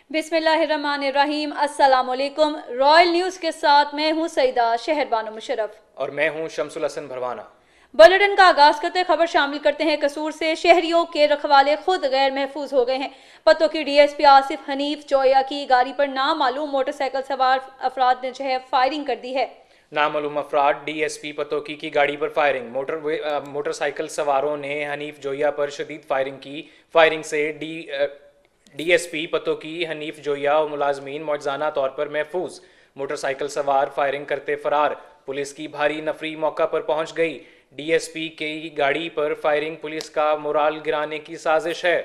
बिस्मिल्लाहिर्रहमानिर्रहीम। अस्सलाम वालेकुम। रॉयल न्यूज़ के साथ मैं हूँ सईदा शहरबानो मुशर्रफ और मैं हूँ शमसुल हसन भरवाना। बुलेटिन का आगाज करते खबर शामिल करते हैं। कसूर से शहरियों के रखवाले खुद गैर महफूज हो गए हैं। पतों की डीएसपी आसिफ हनीफ जोया की गाड़ी पर नामालूम मोटरसाइकिल सवार अफराद ने फायरिंग कर दी है। नामालूम अफराद डीएसपी पतोकी की गाड़ी पर फायरिंग। मोटरसाइकिल सवारों ने हनीफ जोया पर शदीद फायरिंग की। फायरिंग से डीएसपी पतोकी हनीफ जोया और मुलाजमीन मौजूदा तौर पर महफूज। मोटरसाइकिल सवार फायरिंग करते फरार। पुलिस की भारी नफरी मौका पर पहुंच गई। डीएसपी की गाड़ी पर फायरिंग पुलिस का मोराल गिराने की साजिश है।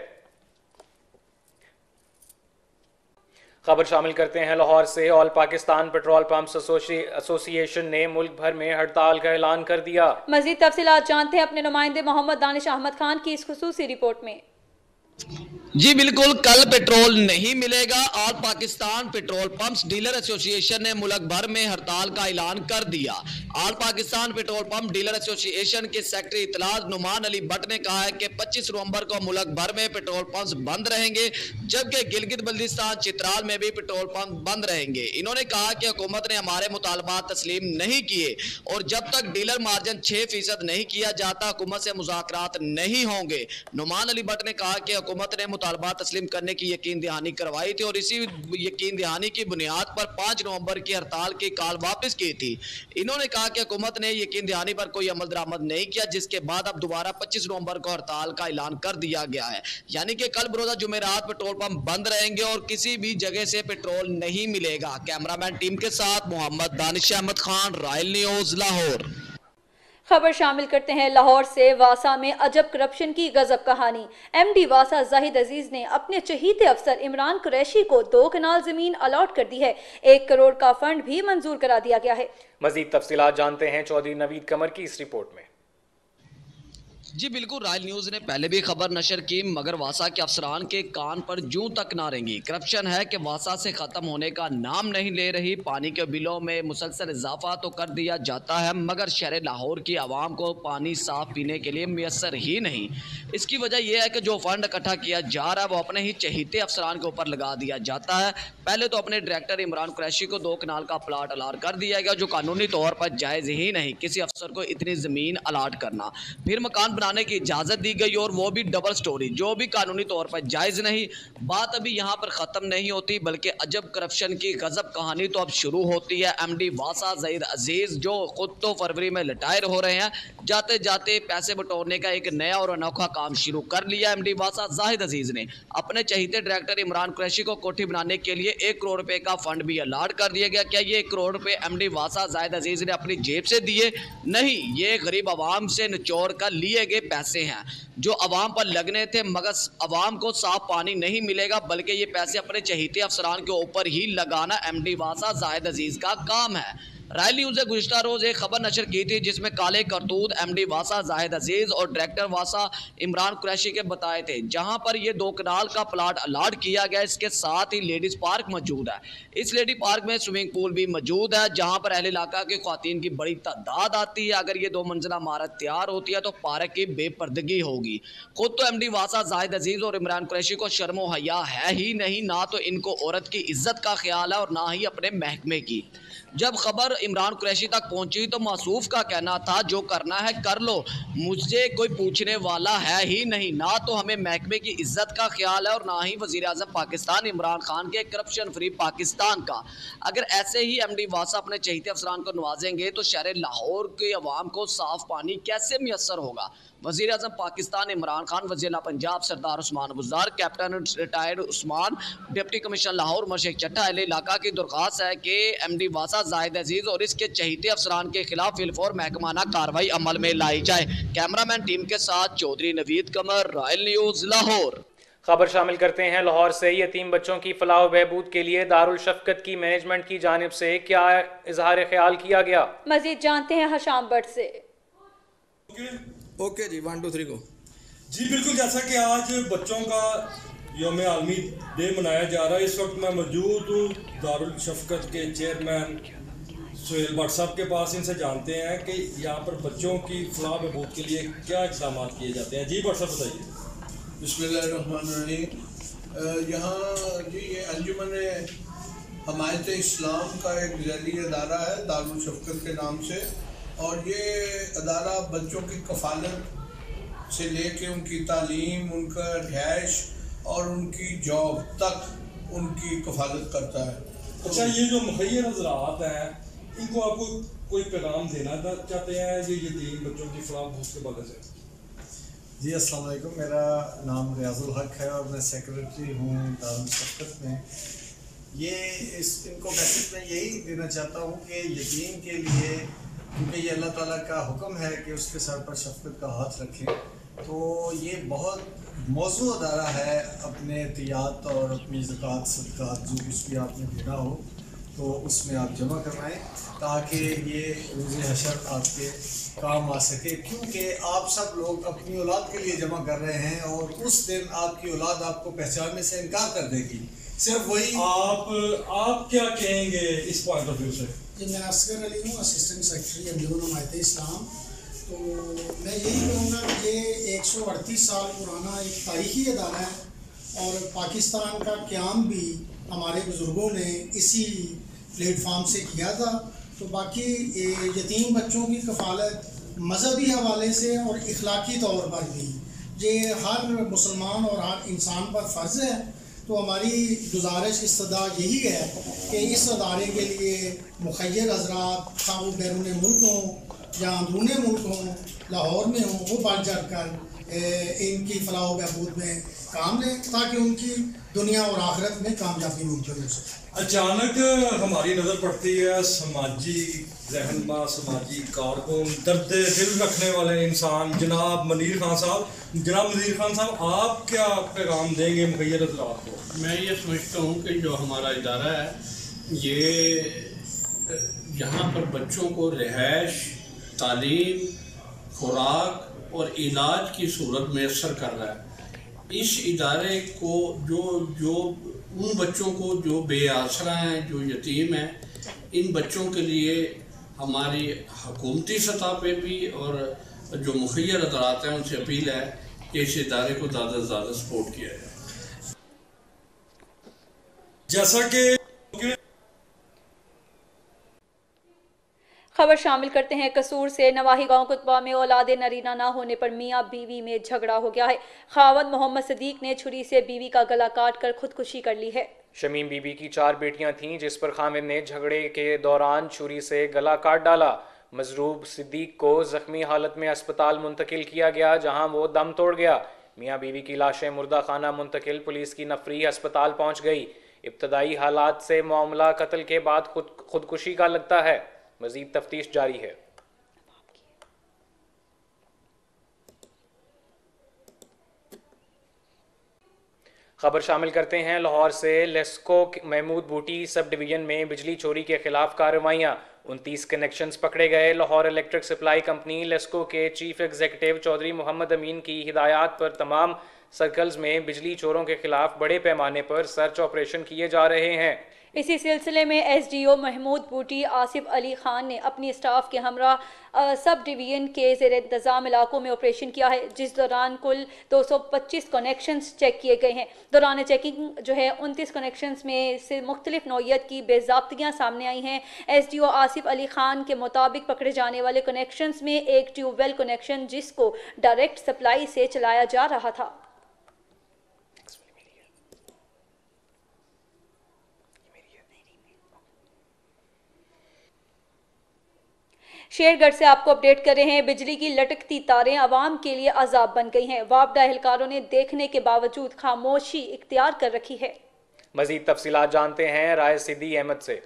खबर शामिल करते हैं लाहौर से। All Pakistan petrol pumps association ने मुल्क भर में हड़ताल का ऐलान कर दिया। मजीद तफसीलात जानते हैं अपने नुमाइंदे मोहम्मद दानिश अहमद खान की इस खुसूसी रिपोर्ट में। जी बिल्कुल, कल पेट्रोल नहीं मिलेगा। All Pakistan petrol pumps dealer association ने मुल्क भर में हड़ताल का ऐलान कर दिया। All Pakistan petrol pump dealer association के सेक्रेटरी इतलात नुमान अली भट्ट ने कहा है कि 25 नवंबर को मुल्क भर में पेट्रोल पंप्स बंद रहेंगे, जबकि गिलगित बल्दिस्तान चित्राल में भी पेट्रोल पंप बंद रहेंगे। इन्होंने कहा कि हुकूमत ने हमारे मुतालबात तस्लीम नहीं किए और जब तक डीलर मार्जिन 6% नहीं किया जाता हुकूमत से मुज़ाकरात नहीं होंगे। नुमान अली भट्ट ने कहा कि हुकूमत ने मुतालबात तस्लीम करने की यकीन दहानी करवाई थी और इसी यकीन दहानी की बुनियाद पर 5 नवंबर की हड़ताल की कॉल वापस की थी। इन्होंने कहा कि हुकूमत ने यकीन दहानी पर कोई अमल दरामद नहीं किया, जिसके बाद अब दोबारा 25 नवंबर को हड़ताल का ऐलान कर दिया गया है। यानी कि कल बरोज़ा जुमेरात पेट्रोल पंप बंद रहेंगे और किसी भी जगह से पेट्रोल नहीं मिलेगा। कैमरामैन टीम के साथ मोहम्मद दानिश अहमद खान, रॉयल न्यूज़, लाहौर। खबर शामिल करते हैं लाहौर से। वासा में अजब करप्शन की गजब कहानी। एमडी वासा जाहिद अजीज ने अपने चहीते अफसर इमरान कुरैशी को 2 कनाल जमीन अलॉट कर दी है। 1 करोड़ का फंड भी मंजूर करा दिया गया है। मजीद तफसीलात जानते हैं चौधरी नवीद कमर की इस रिपोर्ट में। जी बिल्कुल, रॉयल न्यूज़ ने पहले भी खबर नशर की, मगर वासा के अफसरान के कान पर जूं तक ना रेंगी। करप्शन है कि वासा से ख़त्म होने का नाम नहीं ले रही। पानी के बिलों में मुसलसल इजाफा तो कर दिया जाता है, मगर शहर लाहौर की आवाम को पानी साफ पीने के लिए मैसर ही नहीं। इसकी वजह यह है कि जो फंड इकट्ठा किया जा रहा है वो अपने ही चहीते अफसरान के ऊपर लगा दिया जाता है। पहले तो अपने डायरेक्टर इमरान कुरैशी को 2 कनाल का प्लाट अलाट कर दिया गया, जो कानूनी तौर पर जायज़ ही नहीं किसी अफसर को इतनी ज़मीन अलाट करना। फिर मकान बनाने की इजाज़त दी गई और वो भी डबल स्टोरी, जो भी कानूनी तौर पर जायज़ नहीं। बात अभी यहाँ पर ख़त्म नहीं होती, बल्कि अजब करप्शन की गजब कहानी तो अब शुरू होती है। एमडी वासा जाहिद अजीज़ जो खुद तो फरवरी में रिटायर हो रहे हैं, जाते जाते पैसे बटोरने का एक नया और अनोखा काम शुरू कर लिया। एमडी वासा जाहिद अजीज़ ने अपने चहीते डायरेक्टर इमरान कुरैशी को कोठी बनाने के लिए 1 करोड़ रुपए का फंड भी अलाट कर दिया गया। क्या ये 1 करोड़ रुपए एमडी वासा जाहिद अजीज़ ने अपनी जेब से दिए? नहीं, ये गरीब आवाम से निचोड़ कर लिए गए पैसे हैं जो अवाम पर लगने थे, मगर अवाम को साफ पानी नहीं मिलेगा, बल्कि ये पैसे अपने चहीते अफसरान के ऊपर ही लगाना एमडी वासा जाहिद अजीज़ का काम है। रॉयल न्यूज़ ने गुज़िश्ता रोज़ एक खबर नशर की थी जिसमें काले करतूत एमडी वासा जाहिद अजीज़ और डायरेक्टर वासा इमरान कुरैशी के बताए थे, जहां पर ये 2 कनाल का प्लाट अलाट किया गया। इसके साथ ही लेडीज़ पार्क मौजूद है। इस लेडी पार्क में स्विमिंग पूल भी मौजूद है, जहां पर अहले इलाका की ख्वातीन की बड़ी तादाद आती है। अगर ये 2 मंजिला इमारत तैयार होती है तो पार्क की बेपर्दगी होगी। खुद तो एमडी वासा जाहिद अजीज़ और इमरान कुरैशी को शर्म हया है ही नहीं, ना तो इनको औरत की इज्जत का ख्याल है और ना ही अपने महकमे की। जब खबर इमरान कुरैशी तक पहुंची तो मासूफ का कहना था, जो करना है कर लो, मुझे कोई पूछने वाला है ही नहीं। ना तो हमें महकमे की इज्जत का ख्याल है और ना ही वज़ीर आज़म पाकिस्तान इमरान खान के करप्शन फ्री पाकिस्तान का। अगर ऐसे ही एमडी वासा अपने चहीते अफसरान को नवाजेंगे तो शहर लाहौर के अवाम को साफ पानी कैसे मैसर होगा? वज़ीर आज़म पाकिस्तान इमरान खान, वज़ीर Punjab Sardar Usman Abuzar, captain retired Usman, deputy commissioner Lahore मशेख चट्टा, अहले इलाका की दरख्वास्त है कि एमडी वासा जाहिद अजीज़ और इसके चहीते अफसरान के खिलाफ फिलफौर महकमाना कार्रवाई अमल में लाई जाए। कैमरामैन टीम के साथ चौधरी नवीद कमर, रॉयल न्यूज़, लाहौर। खबर शामिल करते हैं लाहौर से। यतीम बच्चों की फलाह बहबूद के लिए दारुल शफ़क़त की मैनेजमेंट की जानिब से क्या इजहार ख्याल किया गया? मजीद जानते हैं हशाम भट्ट से। ओके जी, 1 2 3 को। जी बिल्कुल, जैसा कि आज बच्चों का यौम आलमी डे मनाया जा रहा है, इस वक्त मैं मौजूद हूँ दारुल शफ़क़त के चेयरमैन सुहेल भट्ट साहब के पास। इनसे जानते हैं कि यहाँ पर बच्चों की फलाह बहबूद के लिए क्या इक़दाम किए जाते हैं। जी भट्ट साहब बताइए। बिस्मिल्लाहिर्रहमानिर्रहीम। یہاں جی یہ انجمن حمایت اسلام کا ایک ذیلی ادارہ ہے دارالشفقت کے نام سے، اور یہ ادارہ بچوں کی کفالت سے لے کے ان کی تعلیم، ان کا رہائش اور ان کی جاب تک ان کی کفالت کرتا ہے۔ اچھا، یہ جو مخیر حضرات ہیں ان کو آپ کو کوئی پیغام دینا چاہتے ہیں یہ یتیم بچوں کی فلاح و بہبود کے بارے سے؟ جی السلام علیکم، میرا نام ریاض الحق ہے اور میں سیکریٹری ہوں دارالشفقت میں۔ ان کو میسج میں یہی دینا چاہتا ہوں کہ یتیم کے لیے، کیونکہ یہ اللہ تعالیٰ کا حکم ہے کہ اس کے سر پر شفقت کا ہاتھ رکھیں، تو یہ بہت موزوں ادارہ ہے اپنے عطیات اور اپنی زکوٰۃ صدقات جو کچھ بھی آپ نے دینا ہو تو اس میں آپ جمع کروائیں تاکہ یہ روز حشر آپ کے کام آ سکے، کیونکہ آپ سب لوگ اپنی اولاد کے لیے جمع کر رہے ہیں اور اس دن آپ کی اولاد آپ کو پہچاننے سے انکار کر دے گی۔ صرف وہی آپ کیا کہیں گے اس پوائنٹ آف ویو سے؟ جی میں اصغر علی ہوں، اسسٹنٹ سیکرٹری انجمن حمایت اسلام۔ تو میں یہی کہوں گا کہ یہ 138 سال پرانا ایک تاریخی ادارہ ہے اور پاکستان کا قیام بھی ہمارے بزرگوں نے اسی پلیٹ فارم سے کیا تھا۔ تو باقی یتیم بچوں کی کفالت مذہبی حوالے سے اور اخلاقی طور پر بھی یہ ہر مسلمان اور ہر انسان پر فرض ہے۔ تو ہماری گزارش استدعا یہی ہے کہ اس ادارے کے لیے مخیر حضرات خواہ وہ بیرون ملک ہوں یا اندرون ملک ہوں، لاہور میں ہوں، وہ بڑھ چڑھ کر ان کی فلاح و بہبود میں کام لیں تاکہ ان کی دنیا اور آخرت میں کامیابی ممکن ہو سکے۔ اچانک ہماری نظر پڑتی ہے سماجی رہنما، سماجی کارکن، درد دل رکھنے والے انسان جناب منیر خان صاحب۔ جناب منیر خان صاحب، آپ کیا پیغام دیں گے مخیر حضرات کو؟ میں یہ سمجھتا ہوں کہ جو ہمارا ادارہ ہے یہ یہاں پر بچوں کو رہائش، تعلیم، خوراک اور علاج کی صورت میسر کر رہا ہے۔ اس ادارے کو جو ان بچوں کو جو بے آسرا ہیں، جو یتیم ہیں، ان بچوں کے لیے ہماری حکومتی سطح پہ بھی اور جو مخیر ادارات ہیں ان سے اپیل ہے کہ اس ادارے کو زیادہ سے زیادہ سپورٹ کیا جائے۔ جیسا کہ خبر شامل کرتے ہیں قصور سے۔ نواحی گاؤں کتبہ میں اولاد نرینہ نہ ہونے پر میاں بیوی میں جھگڑا ہو گیا ہے۔ خاوند محمد صدیق نے چھری سے بیوی کا گلا کاٹ کر خودکشی کر لی ہے۔ شمیم بی بی کی 4 بیٹیاں تھیں جس پر خاوند نے جھگڑے کے دوران چھری سے گلا کاٹ ڈالا۔ مضروب صدیق کو زخمی حالت میں اسپتال منتقل کیا گیا جہاں وہ دم توڑ گیا۔ میاں بیوی کی لاشیں مردہ خانہ منتقل، پولیس کی نفری ہسپتال پہنچ گئی۔ ابتدائی حالات سے معاملہ قتل کے بعد خودکشی کا لگتا ہے، مزید تفتیش جاری ہے۔ خبر شامل کرتے ہیں لاہور سے۔ لیسکو محمود بوٹی سب ڈویژن میں بجلی چوری کے خلاف کارروائیاں، 29 کنیکشنز پکڑے گئے۔ Lahore electric supply company LESCO کے چیف ایگزیکٹو چودھری محمد امین کی ہدایات پر تمام سرکلز میں بجلی چوروں کے خلاف بڑے پیمانے پر سرچ آپریشن کیے جا رہے ہیں۔ اسی سلسلے میں ایس ڈی او محمود بوٹی آصف علی خان نے اپنی اسٹاف کے ہمراہ سب ڈویژن کے زیر انتظام علاقوں میں آپریشن کیا ہے، جس دوران کل 225 کنیکشنز چیک کیے گئے ہیں۔ دوران چیکنگ 29 کنیکشنز میں سے مختلف نوعیت کی بے ضابطگیاں سامنے آئی ہیں۔ S D O Asif Ali Khan کے مطابق پکڑے جانے والے کنیکشنز میں ایک ٹیوب ویل کنیکشن جس کو ڈائریکٹ سپلائی سے چلایا جا رہا تھا۔ شیر گڑھ سے آپ کو اپڈیٹ کر رہے ہیں۔ بجلی کی لٹکتی تاریں عوام کے لیے عذاب بن گئی ہیں۔ وابڈہ اہلکاروں نے دیکھنے کے باوجود خاموشی اختیار کر رکھی ہے۔ مزید تفصیلات جانتے ہیں رائے صدی احمد سے۔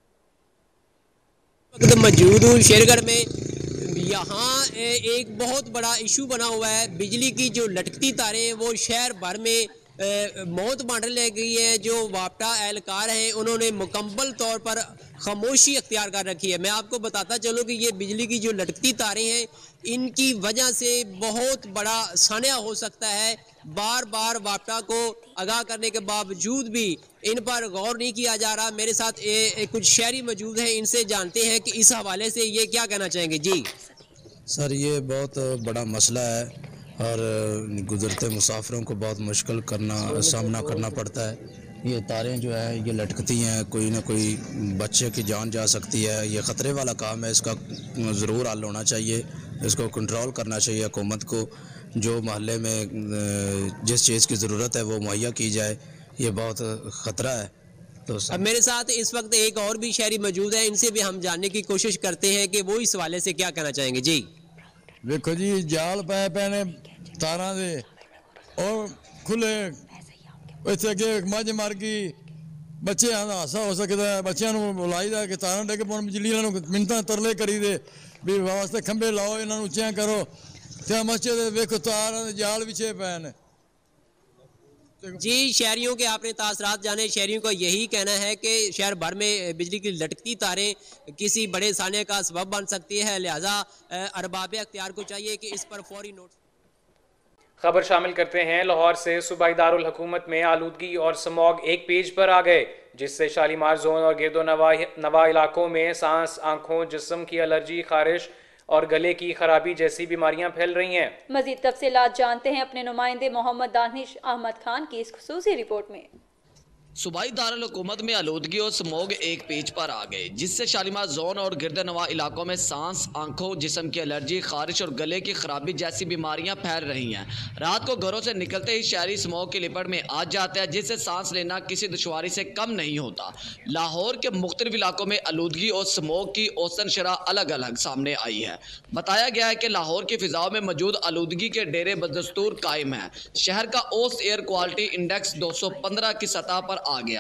موجود ہوں شیر گڑھ میں، یہاں ایک بہت بڑا ایشو بنا ہوا ہے۔ بجلی کی جو لٹکتی تاریں ہیں وہ شہر بھر میں موت بانٹ لے گئی ہیں۔ جو وابڈہ اہلکار ہیں انہوں نے مکمل طور پر خاموشی اختیار کر رکھی ہے۔ میں آپ کو بتاتا چلوں کہ یہ بجلی کی جو لٹکتی تاریں ہیں ان کی وجہ سے بہت بڑا سانحہ ہو سکتا ہے۔ بار بار وابڈہ کو آگاہ کرنے کے باوجود بھی ان پر غور نہیں کیا جا رہا۔ میرے ساتھ کچھ شہری موجود ہیں، ان سے جانتے ہیں کہ اس حوالے سے یہ کیا کہنا چاہیں گے۔ جی سر، یہ بہت بڑا مسئلہ ہے اور گزرتے مسافروں کو بہت مشکل سامنا کرنا پڑتا ہے. یہ تاریں جو ہیں یہ لٹکتی ہیں, کوئی نہ کوئی بچے کی جان جا سکتی ہے. یہ خطرے والا کام ہے, اس کا ضرور حل ہونا چاہیے, اس کو کنٹرول کرنا چاہیے حکومت کو. جو محلے میں جس چیز کی ضرورت ہے وہ مہیا کی جائے, یہ بہت خطرہ ہے. تو اب میرے ساتھ اس وقت ایک اور بھی شہری موجود ہے, ان سے بھی ہم جاننے کی کوشش کرتے ہیں کہ وہ اس حوالے سے کیا کہنا چاہیں گے. جی دیکھو جی, جال پے نے تاراں دے اور کھلے اتنے اگے مجھ مر گئی, بچے حادثہ ہو سکتا ہے. بچوں کو بلائی دا کہ تاراں ڈگ پون, بجلی والوں کو منتاں ترلے کری دے بھی واسطے کھمبے لاؤ, انہاں نوں اچیاں کرو. تے مسجد ویکھو تاراں دے جال وچھے پے نے. جی شہریوں کے آپ نے تاثرات جانے. شہریوں کا یہی کہنا ہے کہ شہر بھر میں بجلی کی لٹکتی تاریں کسی بڑے سانے کا سبب بن سکتی ہے, لہذا ارباب اختیار کو چاہیے کہ اس پر فوری نوٹ. خبر شامل کرتے ہیں لاہور سے. صوبائی دارالحکومت میں آلودگی اور سموگ ایک پیج پر آ گئے, جس سے شالیمار زون اور گرد و نواح علاقوں میں سانس, آنکھوں, جسم کی الرجی, خارش اور گلے کی خرابی جیسی بیماریاں پھیل رہی ہیں. مزید تفصیلات جانتے ہیں اپنے نمائندے محمد دانش احمد خان کی اس خصوصی رپورٹ میں. صوبائی دارالحکومت میں آلودگی اور سموگ ایک پیج پر آ گئے, جس سے شالیمار زون اور گرد نواح علاقوں میں سانس, آنکھوں, جسم کی الرجی, خارش اور گلے کی خرابی جیسی بیماریاں پھیل رہی ہیں. رات کو گھروں سے نکلتے ہی شہری سموگ کی لپٹ میں آ جاتے ہیں, جس سے سانس لینا کسی دشواری سے کم نہیں ہوتا. لاہور کے مختلف علاقوں میں آلودگی اور سموگ کی اوسط شرح الگ الگ سامنے آئی ہے. بتایا گیا ہے کہ لاہور کی فضاؤں میں موجود آلودگی کے ڈیرے بدستور قائم ہیں. شہر کا اوسط ایئر کوالٹی انڈیکس 215 کی سطح پر آ گیا.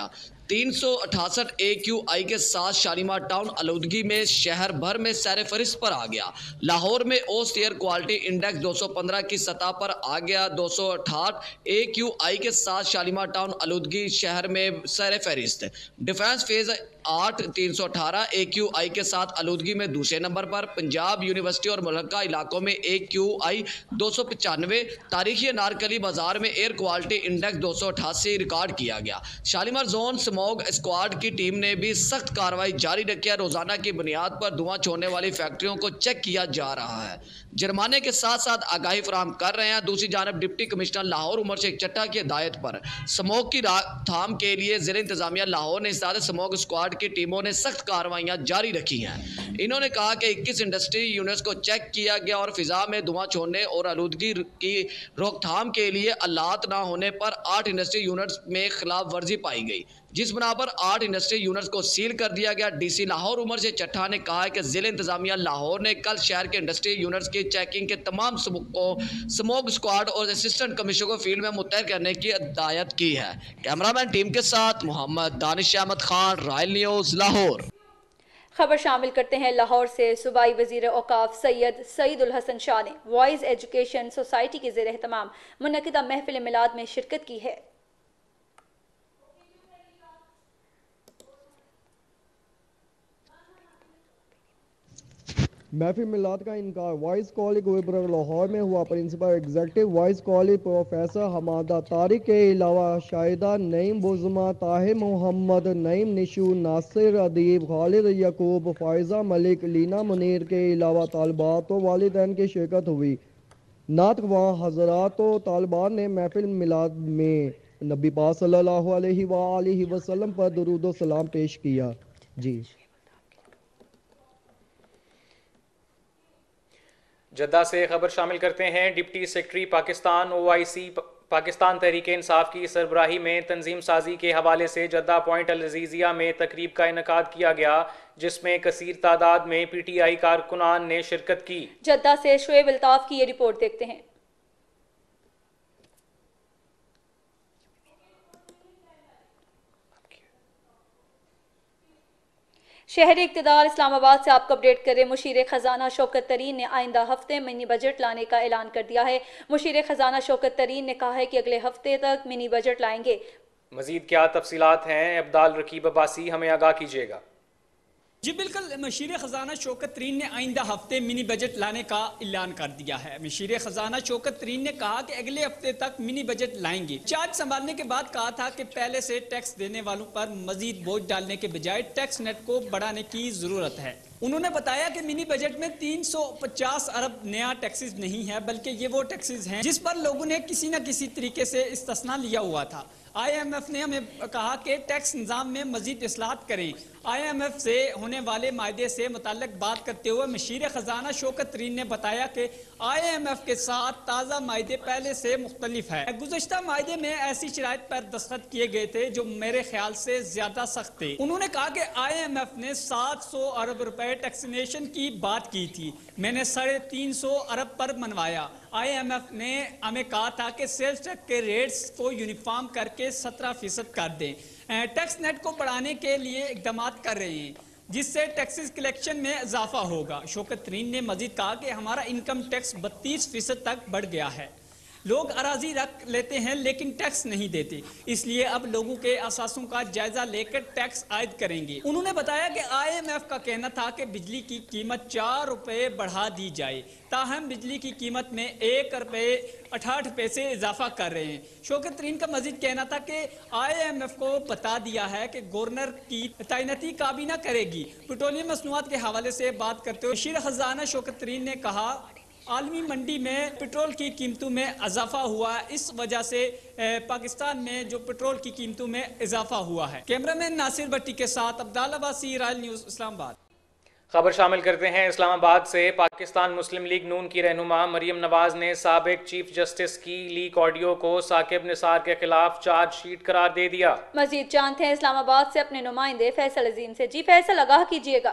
368 AQI کے ساتھ شالیمار ٹاؤن آلودگی میں شہر بھر میں سیر فہرست پر آ گیا. لاہور میں اوسط ایئر کوالٹی انڈیکس 215 کی سطح پر آ گیا. 268 AQI کے ساتھ شالیمار ٹاؤن آلودگی شہر میں سیر فہرست. ڈیفنس فیز 8 318 AQI کے ساتھ آلودگی میں دوسرے نمبر پر. پنجاب یونیورسٹی اور ملکہ علاقوں میں AQI 295. تاریخی انارکلی بازار میں ایئر کوالٹی انڈیکس 288 ریکارڈ کیا گیا. شالیمار زون سموگ اسکواڈ کی ٹیم نے بھی سخت کارروائی جاری رکھی ہے. روزانہ کی بنیاد پر دھواں چھوڑنے والی فیکٹریوں کو چیک کیا جا رہا ہے, جرمانے کے ساتھ ساتھ آگاہی فراہم کر رہے ہیں. دوسری جانب ڈپٹی کمشنر لاہور عمر شیخ چٹھا کی ہدایت پر سموگ کی روک تھام کے لیے ضلع انتظامیہ لاہور نے استاد سموگ اسکواڈ کی ٹیموں نے سخت کارروائیاں جاری رکھی ہیں. انہوں نے کہا کہ 21 انڈسٹری یونٹس کو چیک کیا گیا اور فضا میں دھواں چھوڑنے اور آلودگی کی روک تھام کے لیے آلات نہ ہونے پر 8 انڈسٹری یونٹس میں خلاف ورزی پائی گئی, جس بنا پر 8 انڈسٹری یونٹس کو سیل کر دیا گیا. ڈی سی لاہور عمر شیخ چٹھا نے کہا کہ ضلع انتظامیہ لاہور نے کل شہر کے انڈسٹری یونٹس کی چیکنگ کے تمام سموگ اسکواڈ اور اسسٹنٹ کمشنر کو فیلڈ میں متحد کرنے کی ہدایت کی ہے. کیمرامین ٹیم کے ساتھ محمد دانش احمد خان, رائل نیوز, لاہور. خبر شامل کرتے ہیں لاہور سے. صوبائی وزیر اوقاف سید سعید الحسن شاہ نے وائز ایجوکیشن سوسائٹی کے زیر اہتمام منعقدہ محفل میلاد میں شرکت کی ہے. محفل میلاد کا انعقاد وائس کالج گوبر لاہور میں ہوا. Principal executive vice college professor Hamada Tariq کے علاوہ شاہدہ نعیم بزمہ, طاہر محمد, نعیم نشو, ناصر ادیب, خالد یعقوب, فائزہ ملک, لینا منیر کے علاوہ طالبات و والدین کی شرکت ہوئی. نعت خواں حضرات و طالبات نے محفل میلاد میں نبی پاک صلی اللہ علیہ وآلہ وسلم پر درود و سلام پیش کیا. جی جدہ سے خبر شامل کرتے ہیں. Deputy secretary Pakistan OIC Pakistan Tehreek Insaf کی سربراہی میں تنظیم سازی کے حوالے سے جدہ پوائنٹ العزیزیہ میں تقریب کا انعقاد کیا گیا, جس میں کثیر تعداد میں PTI کارکنان نے شرکت کی. جدہ سے شعیب الطاف کی یہ رپورٹ دیکھتے ہیں. شہر اقتدار اسلام آباد سے آپ کو اپڈیٹ کریں. مشیر خزانہ شوکت ترین نے آئندہ ہفتے منی بجٹ لانے کا اعلان کر دیا ہے. مشیر خزانہ شوکت ترین نے کہا ہے کہ اگلے ہفتے تک منی بجٹ لائیں گے. مزید کیا تفصیلات ہیں, عبدال رقیب عباسی ہمیں آگاہ کیجیے گا. جی بالکل, مشیر خزانہ شوکت ترین نے آئندہ ہفتے منی بجٹ لانے کا اعلان کر دیا ہے. مشیر خزانہ شوکت ترین نے کہا کہ اگلے ہفتے تک منی بجٹ لائیں گے. چارج سنبھالنے کے بعد کہا تھا کہ پہلے سے ٹیکس دینے والوں پر مزید بوجھ ڈالنے کے بجائے ٹیکس نیٹ کو بڑھانے کی ضرورت ہے. उन्होंने बताया कि मिनी बजट में 350 अरब नया टैक्सेस नहीं है, बल्कि ये वो टैक्सेस हैं जिस पर लोगों ने किसी न किसी तरीके से इस्तिस्ना लिया हुआ था। IMF ने हमें कहा कि टैक्स निज़ाम में मजीद इस्लाहत करें। IMF से होने वाले मायदे से मुताल्लिक बात करते हुए मशीर ख़जाना शौकत तरीन ने बताया कि IMF के साथ ताज़ा मायदे पहले से मुख्तलिफ है। गुज़श्ता मायदे में ऐसी शराइत पर दस्तखत किए गए थे जो मेरे ख्याल से ज़्यादा सख्त थे। उन्होंने कहा कि IMF ने 700 अरब रुपए टैक्सेशन की बात की थी, मैंने 350 अरब पर मनवाया। IMF ने हमें कहा था कि सेल्स टैक्स के रेट्स को यूनिफॉर्म करके 17% कर दें। टैक्स नेट को बढ़ाने के लिए इकदाम कर रहे हैं जिससे टैक्सेस कलेक्शन में इजाफा होगा। शौकत तरीन ने मजीद कहा कि हमारा इनकम टैक्स 32% तक बढ़ गया है। लोग अराजी रख लेते हैं लेकिन टैक्स नहीं देते, इसलिए अब लोगों के असासों का जायजा लेकर टैक्स आयद करेंगे। उन्होंने बताया कि IMF का कहना था कि बिजली की कीमत 4 रुपए बढ़ा दी जाए, ताहम बिजली की कीमत में 1 रुपए 68 पैसे इजाफा कर रहे हैं। शौकत तरीन का मजीद कहना था कि IMF को बता दिया है कि गवर्नर की तैनाती काबीना करेगी। पेट्रोलियम मसनूआत के हवाले से बात करते हुए वज़ीर ख़ज़ाना शौकत तरीन ने कहा, आलमी मंडी में पेट्रोल की कीमतों में इजाफा हुआ, इस वजह से पाकिस्तान में जो पेट्रोल की कीमतों में इजाफा हुआ है। कैमरामैन नासिर भट्टी के साथ अब्दाल अब्बासी, रॉयल न्यूज़, इस्लामाबाद। खबर शामिल करते हैं इस्लामाबाद से। पाकिस्तान मुस्लिम लीग नून की रहनुमा मरियम नवाज ने साबिक चीफ जस्टिस की लीक ऑडियो को साकिब निसार के खिलाफ चार्जशीट करार दे दिया। मजीद जानते हैं इस्लामाबाद से अपने नुमाइंदे फैसल अजीम से। जी फैसल, आगाह कीजिएगा।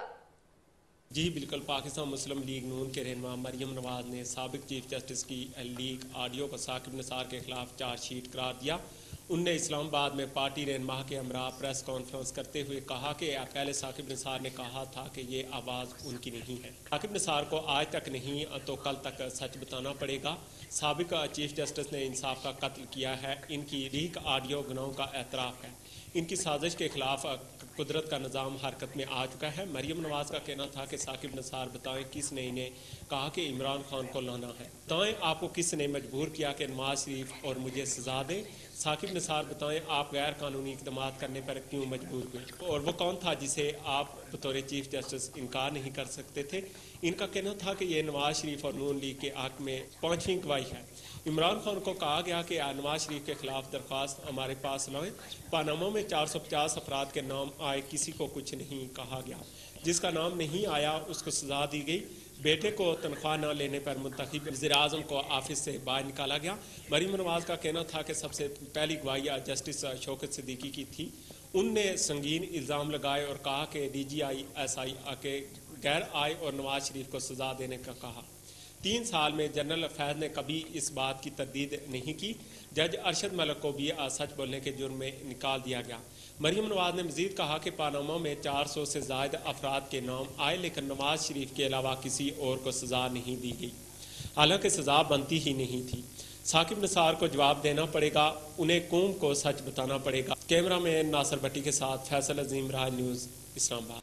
जी बिल्कुल, पाकिस्तान मुस्लिम लीग नून के रहनुमा मरियम नवाज ने साबिक चीफ जस्टिस की लीक ऑडियो को साकिब निसार के खिलाफ चार्जशीट करार दिया। उनने इस्लामाबाद में पार्टी रहनुमा के हमरा प्रेस कॉन्फ्रेंस करते हुए कहा कि पहले साकिब निसार ने कहा था कि ये आवाज़ उनकी नहीं है। साकिब निसार को आज तक नहीं तो कल तक सच बताना पड़ेगा। साबिक चीफ जस्टिस ने इंसाफ का कत्ल किया है, इनकी लीक ऑडियो गुनाहों का एतराफ़ है, इनकी साजिश के खिलाफ कुदरत का निज़ाम हरकत में आ चुका है। मरियम नवाज का कहना था कि साकिब निसार बताएं किसने इन्हें कहा कि इमरान खान को लाना है, बताएं आपको किसने मजबूर किया कि नवाज शरीफ और मुझे सजा दें। साकिब निसार बताएं आप गैर कानूनी इक़दाम करने पर क्यों मजबूर हुए और वो कौन था जिसे आप बतौर चीफ जस्टिस इनकार नहीं कर सकते थे। इनका कहना था कि ये नवाज शरीफ और नून लीग के हक़ में 5वीं गवाही है। इमरान खान को कहा गया कि नवाज शरीफ के खिलाफ दरख्वास्त हमारे पास लाएं। पानामा में 450 अफराद के नाम आए, किसी को कुछ नहीं कहा गया, जिसका नाम नहीं आया उसको सजा दी गई। बेटे को तनख्वाह न लेने पर मुंतखब वज़ीर-ए-आज़म को ऑफिस से बाहर निकाला गया। मरियम नवाज का कहना था कि सबसे पहली गवाही जस्टिस शौकत सिद्दीकी की थी। उनने संगीन इल्ज़ाम लगाए और कहा कि DGI SI के गैर आए और नवाज शरीफ को सजा देने का कहा। 3 साल में जनरल फैज़ ने कभी इस बात की तरदीद नहीं की। जज अरशद मलिक को भी सच बोलने के जुर्म में निकाल दिया गया। मरियम नवाज ने मजीद कहा कि पानामा में 400 से ज़ायद अफराद के नाम आए, लेकिन नवाज शरीफ के अलावा किसी और को सज़ा नहीं दी गई, हालांकि सज़ा बनती ही नहीं थी। साकिब निसार को जवाब देना पड़ेगा, उन्हें कौम को सच बताना पड़ेगा। कैमरा मैन नासिर भट्टी के साथ फैसल अजीम, रॉयल न्यूज़, इस्लामाबाद।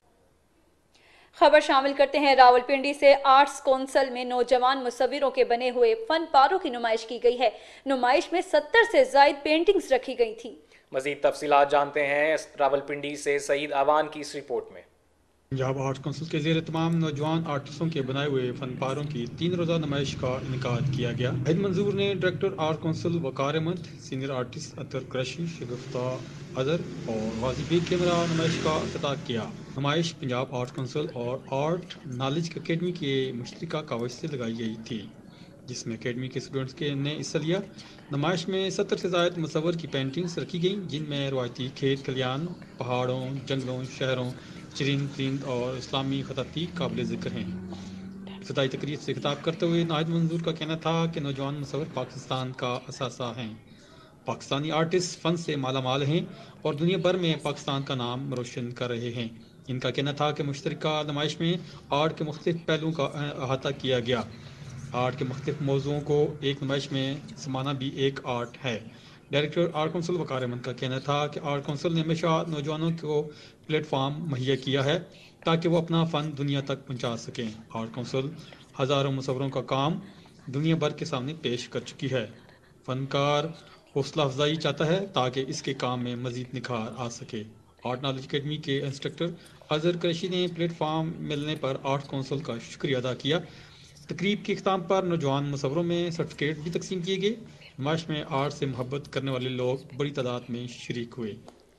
खबर शामिल करते हैं रावलपिंडी से। आर्ट्स कौंसिल में नौजवान मुसव्विरों के बने हुए फन पारों की नुमाइश की गई है। नुमाइश में 70 से ज़ायद पेंटिंग्स रखी गई थी। मजीद तफसीलात जानते हैं रावलपिंडी से सईद आवान की इस रिपोर्ट में। पंजाब आर्ट्स कौंसिल के ज़ेर तमाम नौजवान आर्टिस्टों के बनाए हुए फनपारों की 3 रोज़ा नुमाइश का इनेकाद किया गया। वहीद मंजूर ने director art council Waqar Ahmed, senior artist Athar Qureshi, Shagufta Azhar और गाजी बेग के हमरा नुमाइश का इफ्तिताह किया। नुमाइश पंजाब आर्ट्स कौंसिल और आर्ट नॉलेज अकेडमी के मुश्तरका कावज से लगाई गई थी, जिसमें अकेडमी के स्टूडेंट्स के ने हिस्सा लिया। नुमाइश में 70 से ज़ायद मुसव्वर की पेंटिंग्स रखी गईं, जिनमें रवायती खेत खलियान, पहाड़ों, जंगलों, शहरों, चरिंद परिंद और इस्लामी खतातीक काबिल ज़िक्र हैं। इफ्तिताई तकरीर से खिताब करते हुए नाहिद मंजूर का कहना था कि नौजवान मुसव्वर पाकिस्तान का असासा हैं। पाकिस्तानी आर्टिस्ट फ़न से मालामाल हैं और दुनिया भर में पाकिस्तान का नाम रोशन कर रहे हैं। इनका कहना था कि मुश्तरका नुमाइश में आर्ट के मुख्तलिफ पहलुओं का अहाता किया गया। आर्ट के मुख्तलिफ मौज़ूओं को एक नुमाइश में समाना भी एक आर्ट है। Director art council Waqar Ahmed का कहना था कि आर्ट कौंसिल ने हमेशा नौजवानों को प्लेटफार्म मुहैया किया है ताकि वो अपना फ़न दुनिया तक पहुंचा सकें। आर्ट कौंसिल हज़ारों मुसव्वरों का काम दुनिया भर के सामने पेश कर चुकी है। फ़नकार हौसला अफजाई चाहता है ताकि इसके काम में मज़ीद निखार आ सके। आर्ट नॉलेज अकेडमी के इंस्ट्रक्टर اظہر قریشی نے پلیٹ فارم ملنے پر آرٹس کونسل کا شکریہ ادا کیا۔ تقریب کے اختتام پر نوجوان مصوروں میں سرٹیفکیٹ بھی تقسیم کیے گئے۔ نمائش میں آرٹ سے محبت کرنے والے لوگ بڑی تعداد میں شریک ہوئے۔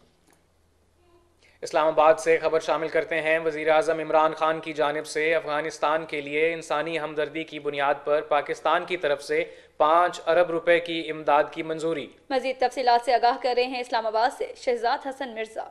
اسلام آباد سے خبر شامل کرتے ہیں۔ وزیر اعظم عمران خان کی جانب سے افغانستان کے لیے انسانی ہمدردی کی بنیاد پر پاکستان کی طرف سے 5 ارب روپے کی امداد کی منظوری۔ مزید تفصیلات سے آگاہ کر رہے ہیں اسلام آباد سے شہزاد حسن مرزا۔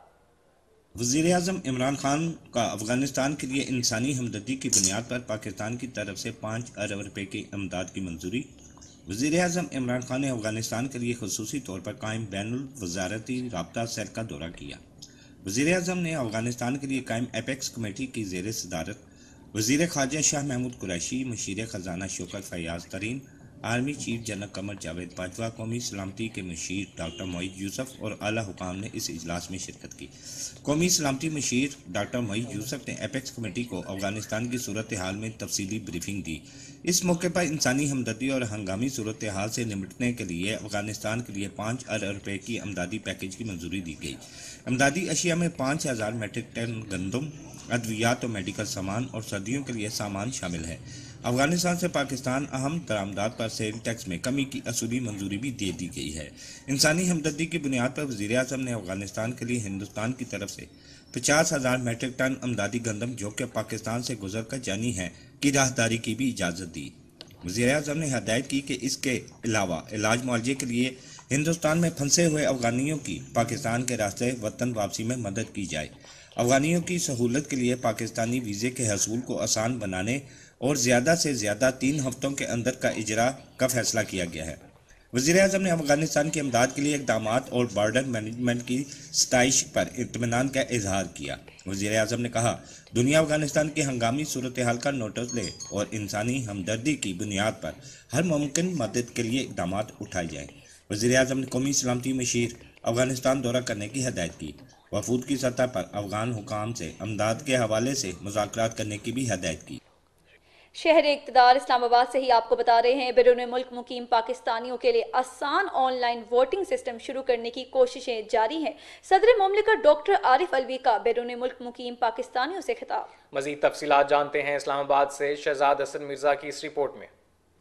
وزیر اعظم عمران خان کا افغانستان کے لیے انسانی ہمدردی کی بنیاد پر پاکستان کی طرف سے 5 ارب روپے کی امداد کی منظوری۔ وزیر اعظم عمران خان نے افغانستان کے لیے خصوصی طور پر قائم بین الوزارتی رابطہ سیل کا دورہ کیا۔ وزیر اعظم نے افغانستان کے لیے قائم ایپیکس کمیٹی کی زیر صدارت وزیر خارجہ شاہ محمود قریشی، مشیر خزانہ Shaukat Fayyaz Tareen, army chief general Qamar Javed Bajwa, قومی سلامتی کے مشیر ڈاکٹر معید یوسف اور اعلیٰ حکام نے اس اجلاس میں شرکت کی۔ قومی سلامتی مشیر ڈاکٹر معید یوسف نے ایپیکس کمیٹی کو افغانستان کی صورتحال میں تفصیلی بریفنگ دی۔ اس موقع پر انسانی ہمدردی اور ہنگامی صورتحال سے نمٹنے کے لیے افغانستان کے لیے 5 ارب روپے کی امدادی پیکیج کی منظوری دی گئی۔ امدادی اشیاء میں 5000 میٹرک ٹن گندم، ادویات و میڈیکل سامان اور سردیوں کے لیے سامان شامل ہے۔ افغانستان سے پاکستان اہم درآمدات پر سیل ٹیکس میں کمی کی اصولی منظوری بھی دے دی گئی ہے۔ انسانی ہمدردی کی بنیاد پر وزیر اعظم نے افغانستان کے لیے ہندوستان کی طرف سے 50,000 میٹرک ٹن امدادی گندم جو کہ پاکستان سے گزر کر جانی ہے کی راہداری کی بھی اجازت دی۔ وزیر اعظم نے ہدایت کی کہ اس کے علاوہ علاج معالجے کے لیے ہندوستان میں پھنسے ہوئے افغانیوں کی پاکستان کے راستے وطن واپسی میں مدد کی جائے۔ افغانیوں کی سہولت کے لیے پاکستانی ویزے کے حصول کو آسان بنانے اور زیادہ سے زیادہ 3 ہفتوں کے اندر کا اجرا کا فیصلہ کیا گیا ہے۔ وزیر اعظم نے افغانستان کی امداد کے لیے اقدامات اور بارڈر مینجمنٹ کی ستائش پر اطمینان کا اظہار کیا۔ وزیر اعظم نے کہا، دنیا افغانستان کی ہنگامی صورتحال کا نوٹس لے اور انسانی ہمدردی کی بنیاد پر ہر ممکن مدد کے لیے اقدامات اٹھائے جائیں۔ وزیر اعظم نے قومی سلامتی مشیر افغانستان دورہ کرنے کی ہدایت کی۔ وفود کی سطح پر افغان حکام سے امداد کے حوالے سے مذاکرات کرنے کی بھی ہدایت کی۔ شہر اقتدار اسلام آباد سے ہی آپ کو بتا رہے ہیں بیرون ملک مقیم پاکستانیوں کے لیے آسان آن لائن ووٹنگ سسٹم شروع کرنے کی کوششیں جاری ہیں۔ صدر مملکت ڈاکٹر عارف الوی کا بیرون ملک مقیم پاکستانیوں سے خطاب۔ مزید تفصیلات جانتے ہیں اسلام آباد سے شہزاد حسن مرزا کی اس رپورٹ میں۔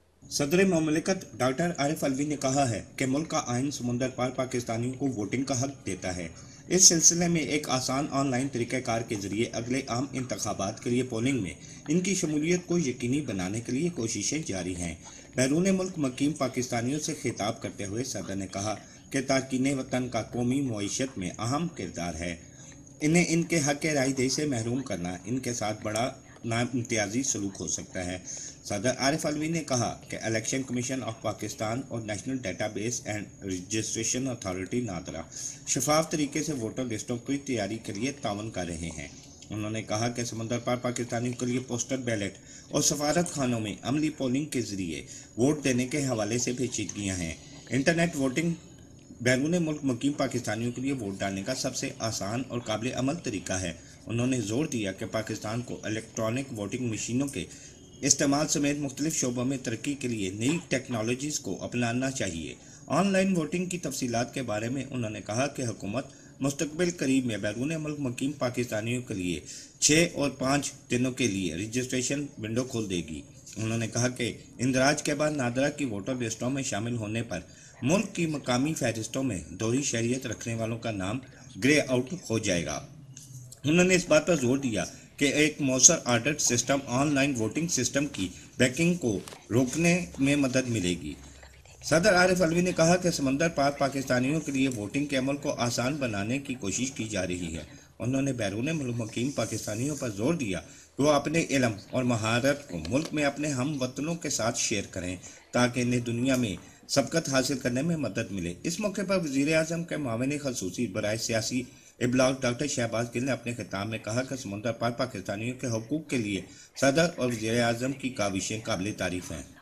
صدر مملکت ڈاکٹر عارف الوی نے کہا ہے کہ ملک کا آئین سمندر پار پاکستانیوں کو ووٹنگ کا حق دیتا ہے۔ اس سلسلے میں ایک آسان آن لائن طریقہ کار کے ذریعے اگلے عام انتخابات کے لیے پولنگ میں ان کی شمولیت کو یقینی بنانے کے لیے کوششیں جاری ہیں۔ بیرون ملک مقیم پاکستانیوں سے خطاب کرتے ہوئے صدر نے کہا کہ تارکین وطن کا قومی معیشت میں اہم کردار ہے۔ انہیں ان کے حق رائے دہی سے محروم کرنا ان کے ساتھ بڑا ناامتیازی سلوک ہو سکتا ہے۔ صدر عارف الوی نے کہا کہ الیکشن کمیشن آف پاکستان اور national database and registration authority NADRA شفاف طریقے سے ووٹر لسٹوں کی تیاری کے لیے تعاون کر رہے ہیں۔ انہوں نے کہا کہ سمندر پار پاکستانیوں کے لیے پوسٹل بیلٹ اور سفارت خانوں میں عملی پولنگ کے ذریعے ووٹ دینے کے حوالے سے پیچیدگیاں ہیں۔ انٹرنیٹ ووٹنگ بیرون ملک مقیم پاکستانیوں کے لیے ووٹ ڈالنے کا سب سے آسان اور قابل عمل طریقہ ہے۔ انہوں نے زور دیا کہ پاکستان کو الیکٹرانک ووٹنگ مشینوں کے استعمال سمیت مختلف شعبوں میں ترقی کے لیے نئی ٹیکنالوجیز کو اپنانا چاہیے۔ آن لائن ووٹنگ کی تفصیلات کے بارے میں انہوں نے کہا کہ حکومت مستقبل قریب میں بیرون ملک مقیم پاکستانیوں کے لیے 6 اور 5 دنوں کے لیے رجسٹریشن ونڈو کھول دے گی۔ انہوں نے کہا کہ اندراج کے بعد نادرا کی ووٹر لسٹوں میں شامل ہونے پر ملک کی مقامی فہرستوں میں دوہری شہریت رکھنے والوں کا نام گرے آؤٹ ہو جائے گا۔ انہوں نے اس بات پر زور دیا کہ ایک مؤثر audit system online voting system کی بیکنگ کو روکنے میں مدد ملے گی۔ صدر عارف الوی نے کہا کہ سمندر پار پاکستانیوں کے لیے ووٹنگ کے عمل کو آسان بنانے کی کوشش کی جا رہی ہے۔ انہوں نے بیرون ملک مقیم پاکستانیوں پر زور دیا کہ وہ اپنے علم اور مہارت کو ملک میں اپنے ہم وطنوں کے ساتھ شیئر کریں تاکہ انہیں دنیا میں سبقت حاصل کرنے میں مدد ملے۔ اس موقع پر وزیر اعظم کے معاون خصوصی برائے سیاسی ابلاغ ڈاکٹر شہباز گل نے اپنے خطاب میں کہا کہ سمندر پار پاکستانیوں کے حقوق کے لیے صدر اور وزیر اعظم کی کاوشیں قابل تعریف ہیں۔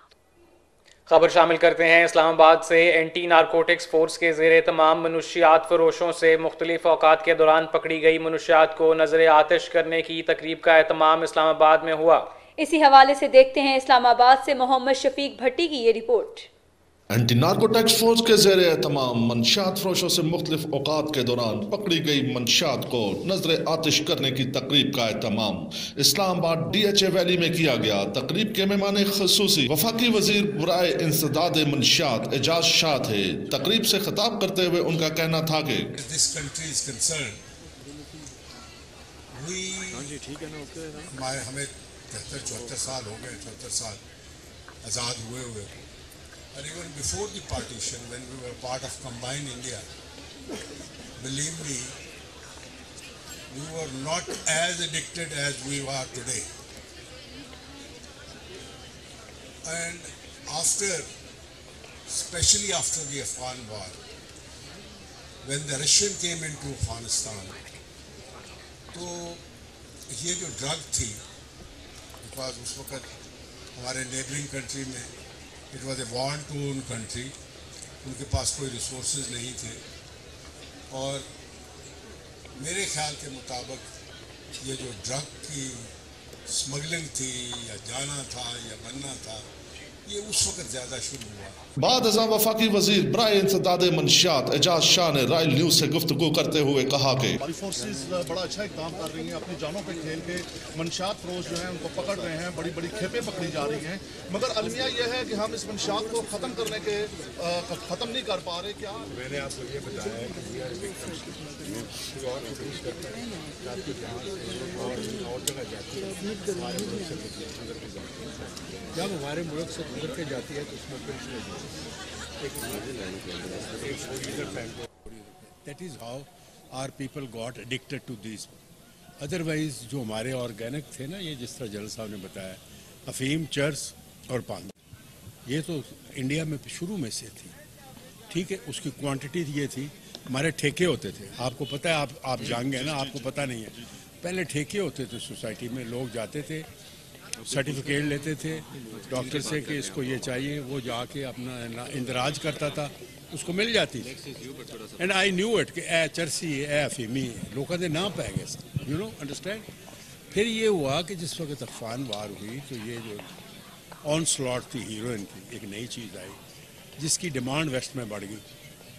خبر شامل کرتے ہیں اسلام آباد سے۔ اینٹی نارکوٹکس فورس کے زیر اہتمام منشیات فروشوں سے مختلف اوقات کے دوران پکڑی گئی منشیات کو نظر آتش کرنے کی تقریب کا اہتمام اسلام آباد میں ہوا۔ اسی حوالے سے دیکھتے ہیں اسلام آباد سے محمد شفیق بھٹی کی یہ رپورٹ۔ एंटी नार्कोटिक्स फौज के ज़ेरे एहतमाम मंशियात फरोशों से मुख्तलिफ औकात के दौरान पकड़ी गई मंशियात को नजर आतिश करने की तकरीब का एहतमाम इस्लामाबाद DHA वैली में किया गया। तकरीब के मेहमान खसूसी वफाकी वजीर बराए इंसदाद मंशियात एजाज शाह थे। तकरीब से खिताब करते हुए उनका कहना था कि हमें 73-74 साल हो गए, 74 साल आज़ाद हुए। And even before the partition, when we were part of combined India, believe me, we were not as addicted as we are today. And especially after the Afghan war, when the Russian came into Afghanistan, तो ये जो drug थी, because उस वक़्त हमारे neighbouring country में it was a war torn country, उनके पास कोई रिसोर्सेज नहीं थे, और मेरे ख्याल के मुताबिक ये जो ड्रग की स्मगलिंग थी या जाना था या बनना था, ये उस वक्त ज़्यादा शुरू हुआ। बाद अज़ा वफाकी वजीर बराए इंसदाद मंशियात एजाज शाह ने रॉयल न्यूज़ से गुफ्तगू करते हुए कहा कि हमारी फोर्सेस बड़ा अच्छा इक़दाम कर रही हैं, अपनी जानों पे खेल के मंशियात फरोश जो हैं उनको पकड़ रहे हैं, बड़ी बड़ी खेपें पकड़ी जा रही हैं, मगर अलमिया यह है कि हम इस मंशियात को ख़त्म करने के ख़त्म नहीं कर पा रहे। क्या मैंने आपको ये बताया है कि जब हमारे मुल्क से गुजर के जाती है तो उसमें that is how are people got addicted to this. Otherwise जो हमारे ऑर्गेनिक थे ना, ये जिस तरह जल साहब ने बताया, अफीम, चर्स और पान, ये तो इंडिया में शुरू में से थी, ठीक है। उसकी क्वांटिटी ये थी, हमारे ठेके होते थे, आपको पता है, आप जान गए ना, आपको पता नहीं है, पहले ठेके होते थे सोसाइटी में, लोग जाते थे, सर्टिफिकेट लेते थे डॉक्टर से कि इसको ये चाहिए, वो जाके अपना इंदराज करता था, उसको मिल जाती थी। एंड आई न्यू इट कि ए चरसी ए अफीमी लोगों ने ना पै गए, यू नो अंडरस्टैंड। फिर ये हुआ कि जिस वक्त अफगान वार हुई तो ये जो ऑन स्लॉट थी हीरोइन की, एक नई चीज़ आई जिसकी डिमांड वेस्ट में बढ़ गई।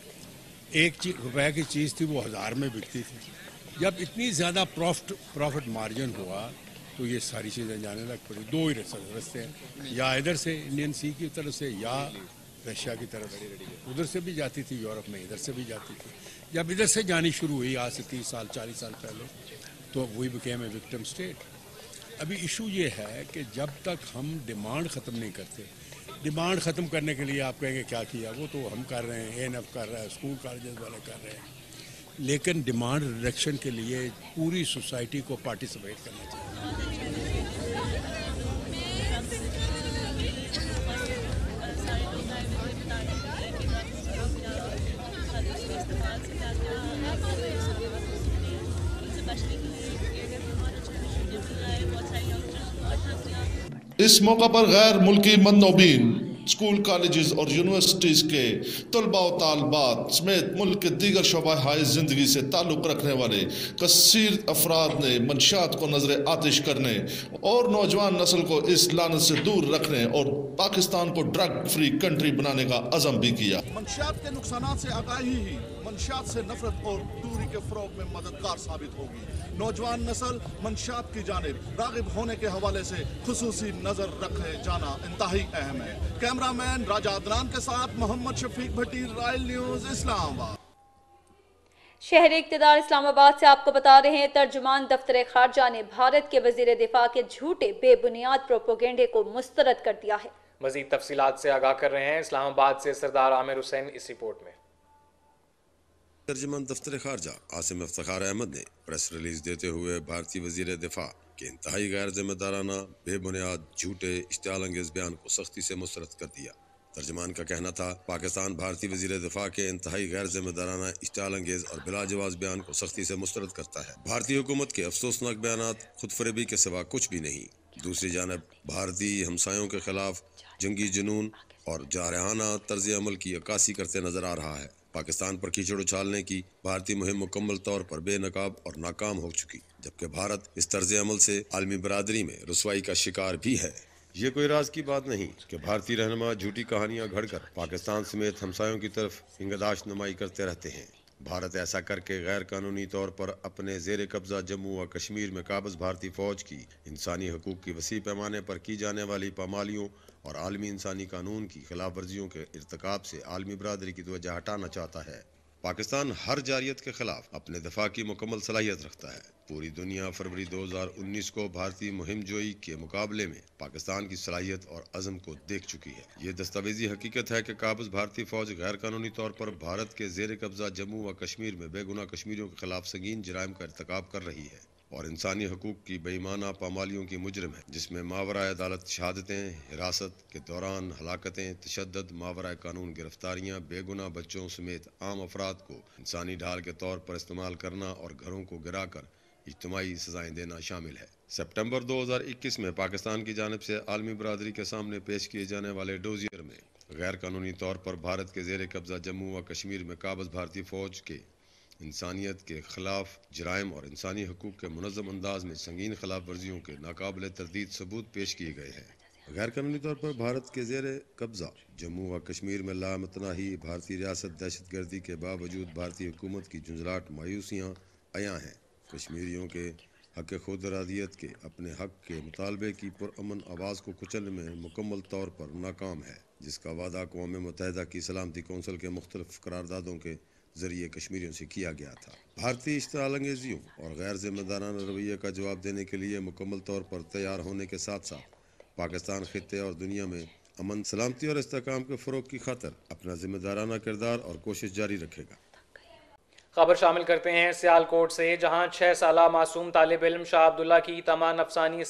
₹1 की चीज़ थी वो 1000 में बिकती थी। जब इतनी ज़्यादा प्रॉफिट मार्जिन हुआ तो ये सारी चीज़ें जाने लग पड़ी। दो ही रास्ते हैं, या इधर से इंडियन सी की तरफ से या रशिया की तरफ। उधर से भी जाती थी यूरोप में, इधर से भी जाती थी। जब इधर से जानी शुरू हुई आज से 30 साल 40 साल पहले, तो we became a victim state. अभी इशू ये है कि जब तक हम डिमांड ख़त्म नहीं करते, डिमांड ख़त्म करने के लिए आप कहेंगे क्या किया, वो तो हम कर रहे हैं, ANF कर रहा है, स्कूल कॉलेज वाले कर रहे हैं, लेकिन डिमांड रिडक्शन के लिए पूरी सोसाइटी को पार्टिसिपेट करना चाहिए। इस मौका पर गैर मुल्की मंदोबीन, स्कूल, कॉलेजेस और यूनिवर्सिटीज़ के तलबा व तालबात समेत मुल्क के दीगर शोबा-ए ज़िंदगी से ताल्लुक़ रखने वाले कसीर अफराद ने मंशियात को नजर आतिश करने और नौजवान नस्ल को इस लानत से दूर रखने और पाकिस्तान को ड्रग फ्री कंट्री बनाने का अज़म भी किया। मंशियात के नुकसानात से आगाही ही मंशियात से नफरत और दूरी के फ़रोग़ में मददगार साबित होगी। नौजवान नस्ल मंशियात की जानिब राग़िब होने के हवाले से खुसूसी नज़र रखे जाना इंतहाई अहम है। कैमरामैन राजा अदनान के साथ मोहम्मद शफीक भट्टी, रॉयल न्यूज़, इस्लामाबाद। शहर इक़्तिदार इस्लामाबाद से आपको बता रहे हैं, तर्जुमान दफ्तर खारजा ने भारत के वज़ीर दिफा के झूठे बेबुनियाद प्रोपोगेंडे को मुस्तरद कर दिया है। मज़ीद तफसीलात से आगाह कर रहे हैं इस्लामाबाद से सरदार आमिर हुसैन इस रिपोर्ट में। तर्जुमान दफ्तर खारजा आसिम इफ्तिखार अहमद ने प्रेस रिलीज देते हुए भारतीय वज़ीर दिफा के इंतहाई गैर जिम्मेदाराना, बेबुनियाद, झूठे, इश्तियाल अंगेज बयान को सख्ती से मुस्तरद कर दिया। तर्जुमान का कहना था, पाकिस्तान भारतीय वज़ीर दिफा के इंतहाई गैर जिम्मेदाराना, इश्तियाल अंगेज और बिलाजवाज बयान को सख्ती से मुस्तरद करता है। भारतीय हुकूमत के अफसोसनाक बयानात खुद फरेबी के सिवा कुछ भी नहीं। दूसरी जानब भारतीय हमसायों के खिलाफ जंगी जुनून और जारहाना तर्ज अमल की अक्कासी करते नजर आ रहा है। पाकिस्तान पर कीचड़ उछालने की भारतीय मुहिम मुकम्मल तौर पर बेनकाब और नाकाम हो चुकी, जबकि भारत इस तर्ज अमल से आलमी बरादरी में रुसवाई का शिकार भी है। یہ کوئی راز کی بات نہیں کہ بھارتی رہنما جھوٹی کہانیاں گھڑ کر پاکستان سمیت ہمسایوں کی طرف انگداش نمائی کرتے رہتے ہیں۔ بھارت ایسا کر کے غیر قانونی طور پر اپنے زیر قبضہ جموں و کشمیر میں قابض بھارتی فوج کی انسانی حقوق کی وسیع پیمانے پر کی جانے والی پامالیوں اور عالمی انسانی قانون کی خلاف ورزیوں کے ارتکاب سے عالمی برادری کی توجہ ہٹانا چاہتا ہے۔ پاکستان ہر جارحیت کے خلاف اپنے دفاع کی مکمل صلاحیت رکھتا ہے۔ پوری دنیا فروری 2019 کو بھارتی مہم جوئی کے مقابلے میں پاکستان کی صلاحیت اور عزم کو دیکھ چکی ہے۔ یہ دستاویزی حقیقت ہے کہ قابض بھارتی فوج غیر قانونی طور پر بھارت کے زیر قبضہ جموں و کشمیر میں بے گناہ کشمیریوں کے خلاف سنگین جرائم کا ارتکاب کر رہی ہے اور انسانی حقوق کی بے ایمانہ پامالیوں کی مجرم ہے، جس میں ماورائے عدالت شہادتیں، حراست کے دوران ہلاکتیں، تشدد، ماورائے قانون گرفتاریاں، بے گناہ بچوں سمیت عام افراد کو انسانی ڈھال کے طور پر استعمال کرنا اور گھروں کو گرا کر اجتماعی سزائیں دینا شامل ہے۔ سپٹمبر 2021 میں پاکستان کی جانب سے عالمی برادری کے سامنے پیش کیے جانے والے ڈوزیئر میں غیر قانونی طور پر بھارت کے زیر قبضہ جموں و کشمیر میں قابض بھارتی فوج کے انسانیت کے خلاف جرائم اور انسانی حقوق کے منظم انداز میں سنگین خلاف ورزیوں کے ناقابل تردید ثبوت پیش کیے گئے ہیں۔ غیر قانونی طور پر بھارت کے زیر قبضہ جموں و کشمیر میں لامتناہی بھارتی ریاست دہشت گردی کے باوجود بھارتی حکومت کی جھنجھلاٹ مایوسیاں عیاں ہیں۔ کشمیریوں کے حق خود ارادیت کے اپنے حق کے مطالبے کی پرامن آواز کو کچلنے میں مکمل طور پر ناکام ہے، جس کا وعدہ اقوام متحدہ کی سلامتی کونسل کے مختلف قراردادوں کے ذریعے کشمیریوں سے کیا گیا تھا۔ بھارتی اشتعال انگیزیوں اور غیر ذمہ دارانہ رویے کا جواب دینے کے لیے مکمل طور پر تیار ہونے کے ساتھ ساتھ پاکستان خطے اور دنیا میں امن، سلامتی اور استحکام کے فروغ کی خاطر اپنا ذمہ دارانہ کردار اور کوشش جاری رکھے گا۔ خبر شامل کرتے ہیں سیالکوٹ سے، جہاں 6 سالہ معصوم طالب علم شاہ عبداللہ کی تمان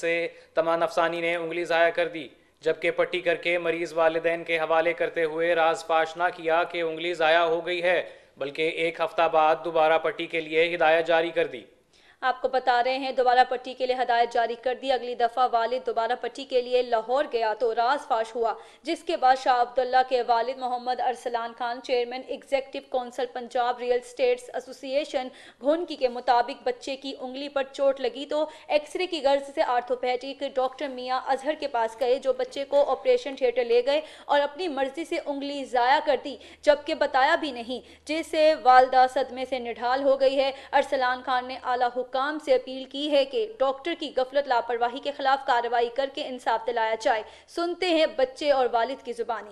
افسانی نے انگلی ضائع کر دی، جبکہ پٹی کر کے مریض والدین کے حوالے کرتے ہوئے راز فاش نہ کیا کہ انگلی ضائع ہو گئی ہے، بلکہ 1 ہفتہ بعد دوبارہ پٹی کے لیے ہدایت جاری کر دی۔ آپ کو بتا رہے ہیں دوبارہ پٹی کے لیے ہدایت جاری کر دی۔ اگلی دفعہ والد دوبارہ پٹی کے لیے لاہور گیا تو راز فاش ہوا، جس کے بعد شاہ عبداللہ کے والد Muhammad Arsalan Khan, chairman executive council Punjab real estates association گھونکی کے مطابق بچے کی انگلی پر چوٹ لگی تو ایکس رے کی غرض سے آرتھوپیڈک ڈاکٹر میاں اظہر کے پاس گئے، جو بچے کو آپریشن تھیٹر لے گئے اور اپنی مرضی سے انگلی ضائع کر دی، جبکہ بتایا بھی نہیں، جس سے والدہ صدمے سے نڈھال ہو گئی ہے۔ ارسلان خان نے اعلیٰ حکام سے اپیل کی ہے کہ ڈاکٹر کی غفلت لاپرواہی کے خلاف کارروائی کر کے انصاف دلایا جائے۔ سنتے ہیں بچے اور والد کی زبانی۔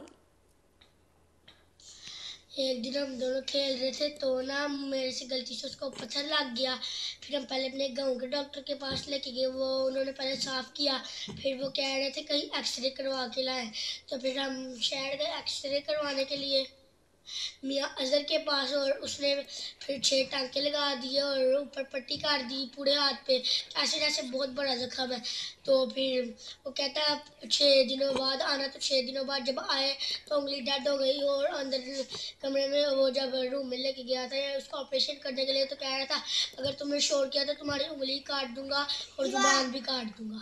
ایک دن ہم دونوں کھیل رہے تھے تو میرے سے غلطی سے اس کو پتھر لگ گیا، پھر ہم پہلے اپنے گاؤں کے ڈاکٹر کے پاس لے کے گئے، انہوں نے پہلے صاف کیا، پھر وہ کہہ رہے تھے کہیں ایکس رے کروا کے لائیں، تو پھر ہم شہر گئے ایکس رے کروانے کے لیے میاں اظہر کے پاس، اور اس نے پھر 6 ٹانکے لگا دیے اور اوپر پٹی کر دی پورے ہاتھ پہ، ایسے جیسے بہت بڑا زخم ہے۔ تو پھر وہ کہتا ہے 6 دنوں بعد آنا، تو 6 دنوں بعد جب آئے تو انگلی ڈیڈ ہو گئی، اور اندر کمرے میں وہ جب روم میں لے کے گیا تھا اس کو آپریشن کرنے کے لیے تو کہہ رہا تھا اگر تم نے شور کیا تو تمہاری انگلی کاٹ دوں گا اور زبان بھی کاٹ دوں گا۔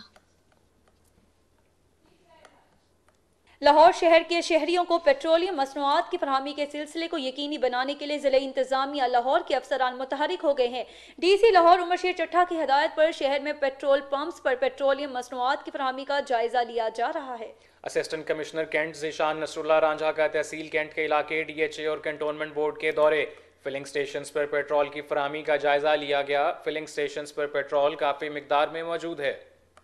لاہور شہر کے شہریوں کو پیٹرولیم مصنوعات کی فراہمی کے سلسلے کو یقینی بنانے کے لیے ضلع انتظامیہ لاہور کے افسران متحرک ہو گئے ہیں۔ ڈی سی لاہور عمر شیر چٹھا کی ہدایت پر شہر میں پیٹرول پمپس پر پیٹرولیم مصنوعات کی فراہمی کا جائزہ لیا جا رہا ہے۔ Assistant commissioner cantt Zeeshan Nasrullah Ranjha کا تحصیل کینٹ کے علاقے ڈی ایچ اے اور کنٹونمنٹ بورڈ کے دورے، فلنگ سٹیشنز پر پیٹرول کی فراہمی کا جائزہ لیا گیا۔ فلنگ سٹیشنز پر پیٹرول کافی مقدار میں موجود ہے۔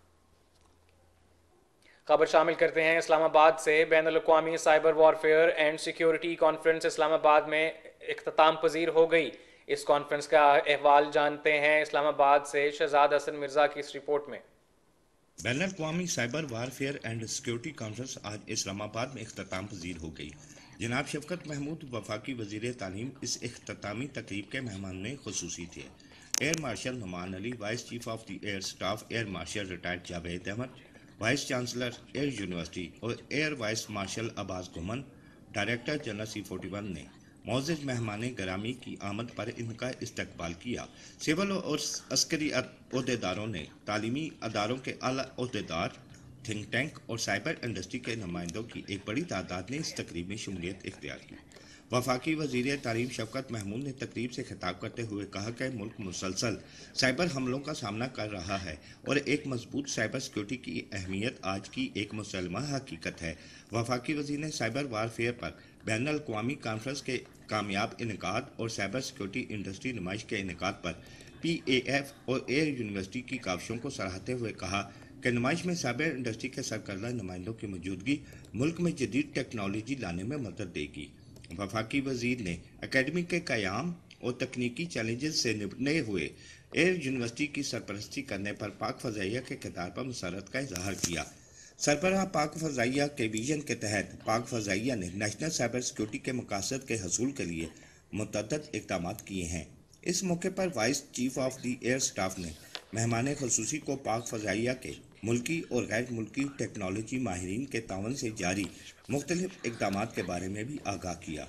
خبر شامل کرتے ہیں اسلام آباد سے۔ بین الاقوامی cyber warfare and security conference Islamabad میں اختتام پذیر ہو گئی۔ اس کانفرنس کا احوال جانتے ہیں اسلام آباد سے شہزاد حسن مرزا کی اس رپورٹ میں۔ بین الاقوامی cyber warfare and security conference آج اسلام آباد میں اختتام پذیر ہو گئی۔ جناب شفقت محمود وفاقی وزیر تعلیم اس اختتامی تقریب کے مہمان خصوصی تھے۔ Air marshal Noman Ali, vice chief of the air staff air marshal retired Javed Ahmed, vice chancellor air university اور air vice marshal Abbas Ghumman, director general C41 نے معزز مہمان گرامی کی آمد پر ان کا استقبال کیا۔ سول اور عسکری عہدیداروں نے، تعلیمی اداروں کے اعلیٰ عہدیدار، تھنک ٹینک اور سائبر انڈسٹری کے نمائندوں کی ایک بڑی تعداد نے اس تقریب میں شمولیت اختیار کی۔ वफाकी वज़ीर तालीम शफकत महमूद ने तकरीब से खिताब करते हुए कहा कि मुल्क मुसलसल साइबर हमलों का सामना कर रहा है और एक मजबूत साइबर सिक्योरिटी की अहमियत आज की एक मुसलमा हकीकत है। वफाकी वज़ीर ने साइबर वारफेयर पर बैनुल अक़वामी कॉन्फ्रेंस के कामयाब इनेकाद और साइबर सिक्योरिटी इंडस्ट्री नुमाइश के इनेकाद पर PAF और एयर यूनिवर्सिटी की काविशों को सराहते हुए कहा कि नुमाइश में साइबर इंडस्ट्री के सरकर्दा नुमाइंदों की मौजूदगी मुल्क में जदीद टेक्नोलॉजी लाने में मदद देगी। वफाकी वज़ीर ने एकेडमी के क़याम और तकनीकी चैलेंजेस से निपटने हुए एयर यूनिवर्सिटी की सरपरस्ती करने पर पाक फ़ज़ाइया के किरदार पर मसरत का इजहार किया। सरबराह पाक फ़ज़ाइया के विजन के तहत पाक फ़ज़ाइया ने नेशनल साइबर सिक्योरिटी के मकासद के हसूल के लिए मुतअद्दिद इक़दाम किए हैं। इस मौके पर vice chief of the air staff ने मेहमान ख़ुसूसी को पाक फ़ज़ाइया के मुल्की और गैर मुल्की टेक्नोलॉजी माहिरीन के तावन से जारी मुख्तलिफ इक़दाम के बारे में भी आगाह किया।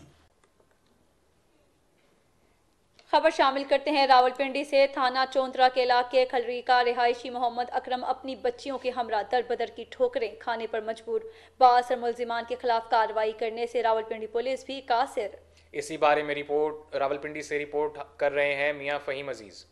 खबर शामिल करते हैं रावलपिंडी से। थाना चौंतरा के इलाके खलरी का रिहायशी मोहम्मद अकरम अपनी बच्चियों के हमरा दर बदर की ठोकरें खाने पर मजबूर। बासर मुलजिमान के खिलाफ कार्रवाई करने से रावलपिंडी पुलिस भी कासिर। इसी बारे में रावलपिंडी से रिपोर्ट कर रहे हैं मियां फ़हीम अजीज।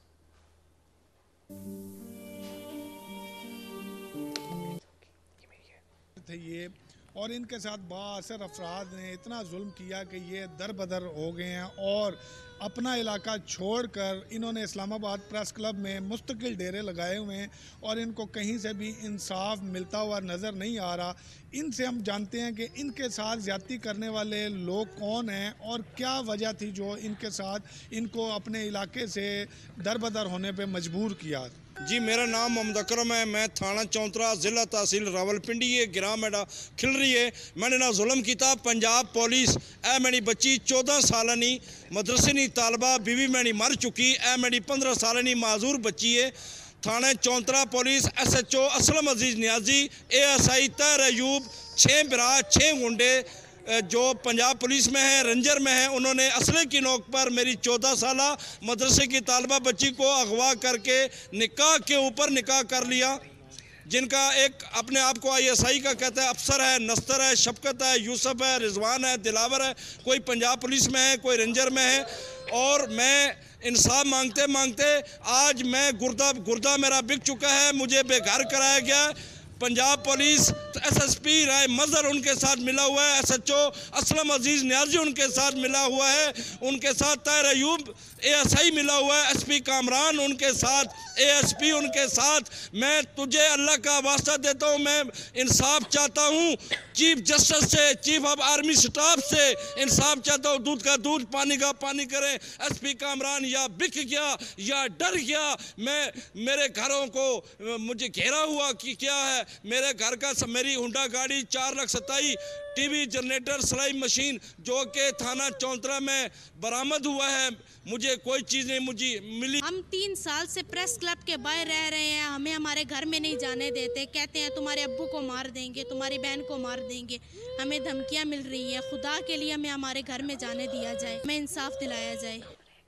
ये और इनके साथ बाअसर अफराद ने इतना जुल्म किया कि ये दर बदर हो गए हैं और अपना इलाका छोड़कर इन्होंने इस्लामाबाद प्रेस क्लब में मुस्तकिल डेरे लगाए हुए हैं और इनको कहीं से भी इंसाफ मिलता हुआ नज़र नहीं आ रहा। इनसे हम जानते हैं कि इनके साथ ज़्यादती करने वाले लोग कौन हैं और क्या वजह थी जो इनके साथ इनको अपने इलाके से दर बदर होने पर मजबूर किया। जी, मेरा नाम मोहम्मद अकरम है। मैं थाना चौंतरा ज़िला तहसील रावलपिंडी ये गिरां मेरा खिल रही है। मैंने ना जुल्म किया पंजाब पुलिस ए मेरी बच्ची 14 सालनी मदरसनी तालबा बीवी मेरी मर चुकी ए मेरी 15 सालनी माजूर बच्ची है। थाने Chountra police SHO Aslam Aziz Niazi ASI तैर अयूब 6 बिरा 6 गुंडे जो पंजाब पुलिस में है रेंजर में है उन्होंने असले की नोक पर मेरी 14 साला मदरसे की तालबा बच्ची को अगवा करके निकाह के ऊपर निकाह कर लिया। जिनका एक अपने आप को ISI का कहता है अफसर है, नस्तर है, शफकत है, यूसुफ है, रिजवान है, दिलावर है, कोई पंजाब पुलिस में है, कोई रेंजर में है। और मैं इंसाफ मांगते मांगते आज मैं गुर्दा मेरा बिक चुका है। मुझे बेघर कराया गया। पंजाब पुलिस SSP राय मजहर उनके साथ मिला हुआ है, SHO असलम अजीज़ नियाजी उनके साथ मिला हुआ है, उनके साथ तैर अयूब ASI मिला हुआ है, SP कामरान उनके साथ, ASP उनके साथ। मैं तुझे अल्लाह का वास्ता देता हूँ, मैं इंसाफ चाहता हूँ चीफ जस्टिस से, चीफ ऑफ आर्मी स्टाफ से इंसाफ चाहता हूँ। दूध का दूध पानी का पानी करें। SP कामरान या बिक गया या डर गया। मैं मेरे घरों को मुझे घेरा हुआ कि क्या है, मेरे घर का मेरी हुंडा गाड़ी 4,27,000 TV जनरेटर सिलाई मशीन जो कि थाना चौंतरा में बरामद हुआ है, मुझे कोई चीज़ नहीं मुझे मिली। हम 3 साल से प्रेस क्लब के बाहर रह रहे हैं, हमें हमारे घर में नहीं जाने देते। कहते हैं तुम्हारे अब्बू को मार देंगे, तुम्हारी बहन को मार देंगे। हमें धमकियां मिल रही है। खुदा के लिए हमें हमारे घर में जाने दिया जाए, हमें इंसाफ दिलाया जाए।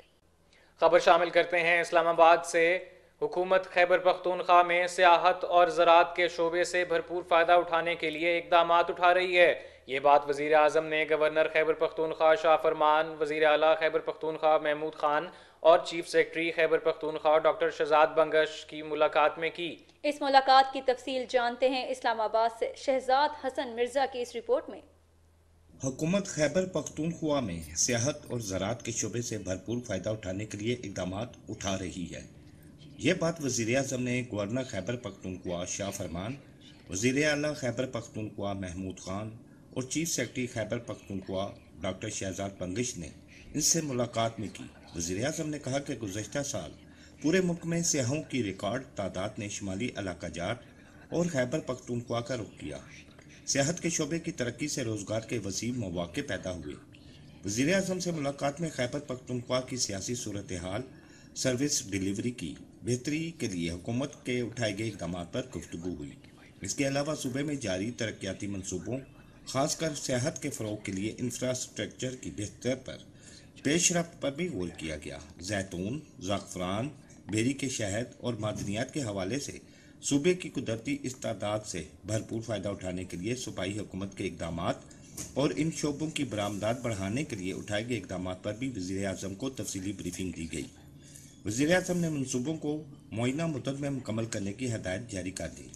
खबर शामिल करते हैं इस्लामाबाद से। हुकूमत खैबर पख्तूनख्वा में सियाहत और ज़राअत के शोबे से भरपूर फ़ायदा उठाने के लिए इक़दाम उठा रही है। ये बात वज़ीर आज़म ने गवर्नर खैबर पख्तूनख्वा शाह फरमान, वज़ीर आला खैबर पख्तूनख्वा महमूद खान और chief secretary Khyber Pakhtunkhwa doctor Shahzad Bangash की मुलाकात में की। इस मुलाकात की तफसील जानते हैं इस्लामाबाद से शहजाद हसन मिर्जा की इस रिपोर्ट में। हुकूमत खैबर पख्तूनख्वा में सियाहत और ज़राअत के शोबे से भरपूर फ़ायदा उठाने के लिए इक़दाम उठा रही है। ये बात वज़ीर आज़म ने गवर्नर खैबर पख्तूनख्वा शाह फरमान, वज़ीर आला खैबर पख्तूनख्वा महमूद खान और chief secretary Khyber Pakhtunkhwa doctor Shahzad Bangash ने इनसे मुलाकात में की। वज़ीर आज़म ने कहा कि गुज़श्ता साल पूरे मुल्क में सियाहों की रिकॉर्ड तादाद ने शुमाली इलाका जात और खैबर पख्तूनख्वा का रुख किया। सियाहत के शोबे की तरक्की से रोज़गार के वसीम मौक़े पैदा हुए। वज़ीर आज़म से मुलाकात में खैबर पख्तूनख्वा की सियासी सूरत हाल, सर्विस डिलीवरी की बेहतरी के लिए हुकूमत के उठाए गए इक़दाम पर गुफ्तगू हुई। इसके अलावा सूबे में जारी तरक्याती मनसूबों, खासकर सियाहत के फ़रोग़ के लिए इंफ्रास्ट्रक्चर की बेहतर पर पेशरफ्त पर भी गौर किया गया। जैतून, ज़ाफ़रान, बेरी के शहद और मादनियात के हवाले से सूबे की कुदरती इस्तादाद से भरपूर फ़ायदा उठाने के लिए सूबाई हुकूमत के इक़दामात और इन शोबों की बरामदात बढ़ाने के लिए उठाए गए इकदाम पर भी वज़ीर-ए-आज़म को तफसीली ब्रीफिंग दी गई। वज़ीर-ए-आज़म ने मनसूबों को मुअय्यना मुद्दत में मुकम्मल करने की हदायत जारी कर दी।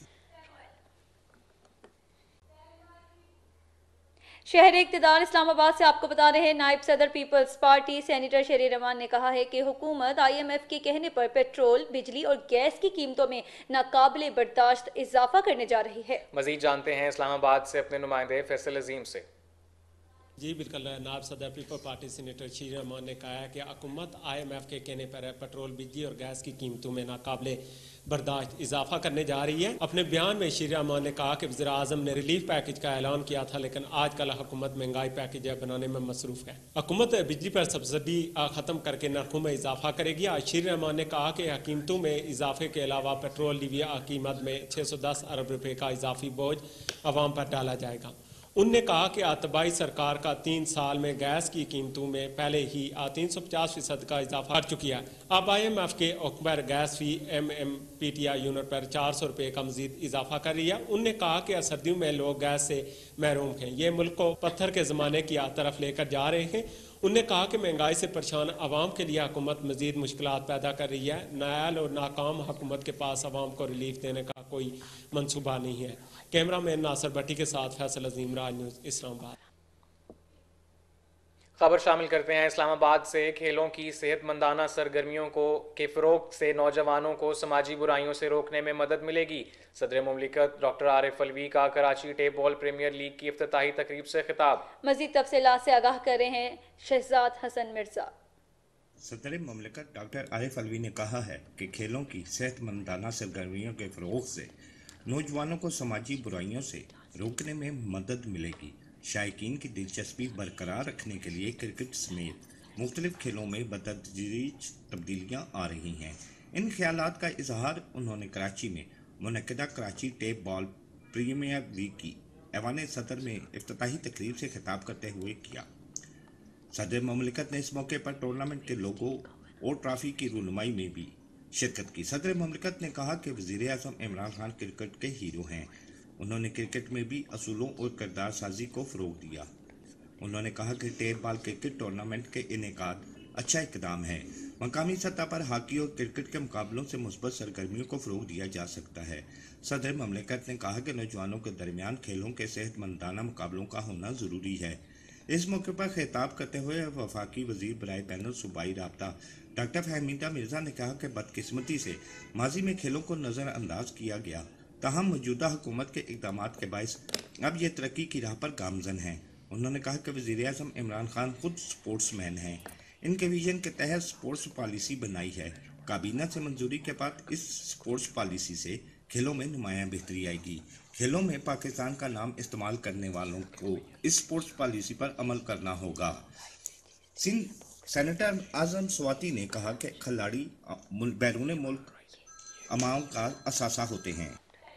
शहर इक़्तिदार इस्लामाबाद से आपको बता रहे हैं, नायब सदर पीपल्स पार्टी सेनेटर शेर रहमान ने कहा है कि हुकूमत IMF के कहने पर पेट्रोल, बिजली और गैस की कीमतों में नाकाबिले बर्दाश्त इजाफा करने जा रही है। मजीद जानते हैं इस्लामाबाद से अपने नुमाइंदे फैसल अजीम से। जी बिल्कुल, नायब सदर पीपल पार्टी सेनेटर शेर रहमान ने कहा है कि हुकूमत IMF के कहने पर पेट्रोल, बिजली और गैस की कीमतों में नाकाबिले बर्दाश्त इजाफा करने जा रही है। अपने बयान में शेर रहमान ने कहा कि वज़ीर-ए-आज़म ने रिलीफ पैकेज का ऐलान किया था, लेकिन आजकल हुकूमत महंगाई पैकेज बनाने में मसरूफ है। हुकूमत बिजली पर सब्सिडी खत्म करके नरखों में इजाफा करेगी। आज शेर रहमान ने कहा कि कीमतों में इजाफे के अलावा पेट्रोल लीविया कीमत में 610 अरब रुपए का इजाफी बोझ आवाम पर डाला जाएगा। उनने कहा कि आतबाई सरकार का 3 साल में गैस की कीमतों में पहले ही 350% का इजाफा कर चुकी है। अब IMF के अकबर गैस फी MMPTI यूनिट पर 400 रुपये का मजीद इजाफा कर रही है। उनने कहा कि सर्दियों में लोग गैस से महरूम हैं, ये मुल्क को पत्थर के ज़माने की तरफ लेकर जा रहे हैं। उनने कहा कि महंगाई से परेशान आवाम के लिए हुकूमत मजीद मुश्किलात पैदा कर रही है। नायाल और नाकाम हुकूमत के पास आवाम को रिलीफ देने का कोई मंसूबा नहीं है। कैमरा मैन नासिर भट्टी के साथ फैसल अजीम, राज न्यूज़ इस्लामाबाद। खबर शामिल करते हैं इस्लामाबाद से। खेलों की सेहतमंदाना सरगर्मियों के फ़रोग़ से नौजवानों को समाजी बुराइयों से रोकने में मदद मिलेगी। सदर मुमलिकत डॉक्टर आरिफ अलवी का Karachi tape ball premier league की इफ्तिताही तकरीब से खिताब। मज़ीद तफसीलात से आगाह कर रहे हैं शहजाद हसन मिर्ज़ा। सदर मुमलिकत डॉक्टर आरिफ अलवी ने कहा है कि खेलों की सेहतमंदाना सरगर्मियों के फ़रोग़ से नौजवानों को समाजी बुराइयों से रोकने में मदद मिलेगी। शायकीन की दिलचस्पी बरकरार रखने के लिए क्रिकेट समेत मुख्तलिफ खेलों में बतदरीज तब्दीलियाँ आ रही हैं। इन ख्यालात का इजहार उन्होंने कराची में मुनक़िदा Karachi tape ball premier league की ऐवान सदर में इफ्तिताही तकरीब से खिताब करते हुए किया। सदर मुमलिकत ने इस मौके पर टूर्नामेंट के लोगों और ट्रॉफी की रूनुमाई में भी शिरकत की। सदर मुमलिकत ने कहा कि वज़ीर-ए-आज़म इमरान खान क्रिकेट के हीरो हैं। उन्होंने क्रिकेट में भी असूलों और किरदार साजी को फ़रोग़ दिया। उन्होंने कहा कि टेप बॉल क्रिकेट टूर्नामेंट के इनेकाद अच्छा इक़दाम है। मकामी सतह पर हॉकी और क्रिकेट के मुकाबलों से मुस्बत सरगर्मियों को फ़रोग़ दिया जा सकता है। सदर मुमलिकत ने कहा कि नौजवानों के दरमियान खेलों के सेहतमंदाना मुकाबलों का होना ज़रूरी है। इस मौके पर खिताब करते हुए वफाकी वज़ीर बराए बैनुल सूबाई राब्ता डॉक्टर फहमीदा मिर्ज़ा ने कहा कि बदकिस्मती से माजी में खेलों को नज़रअंदाज किया गया, ताहम मौजूदा हुकूमत के इक़दामात के बायस अब ये तरक्की की राह पर गामज़न है। उन्होंने कहा कि वज़ीर-ए-आज़म इमरान खान खुद स्पोर्ट्समैन हैं। इनके विजन के तहत स्पोर्ट्स पॉलिसी बनाई है। काबीना से मंजूरी के बाद इस स्पोर्ट्स पॉलिसी से खेलों में नुमायाँ बेहतरी आएगी। खेलों में पाकिस्तान का नाम इस्तेमाल करने वालों को इस स्पोर्ट्स पॉलिसी पर अमल करना होगा। सिंध सेनेटर आज़म स्वाति ने कहा कि खिलाड़ी बैरून मुल्क अमाओं का असासा होते हैं।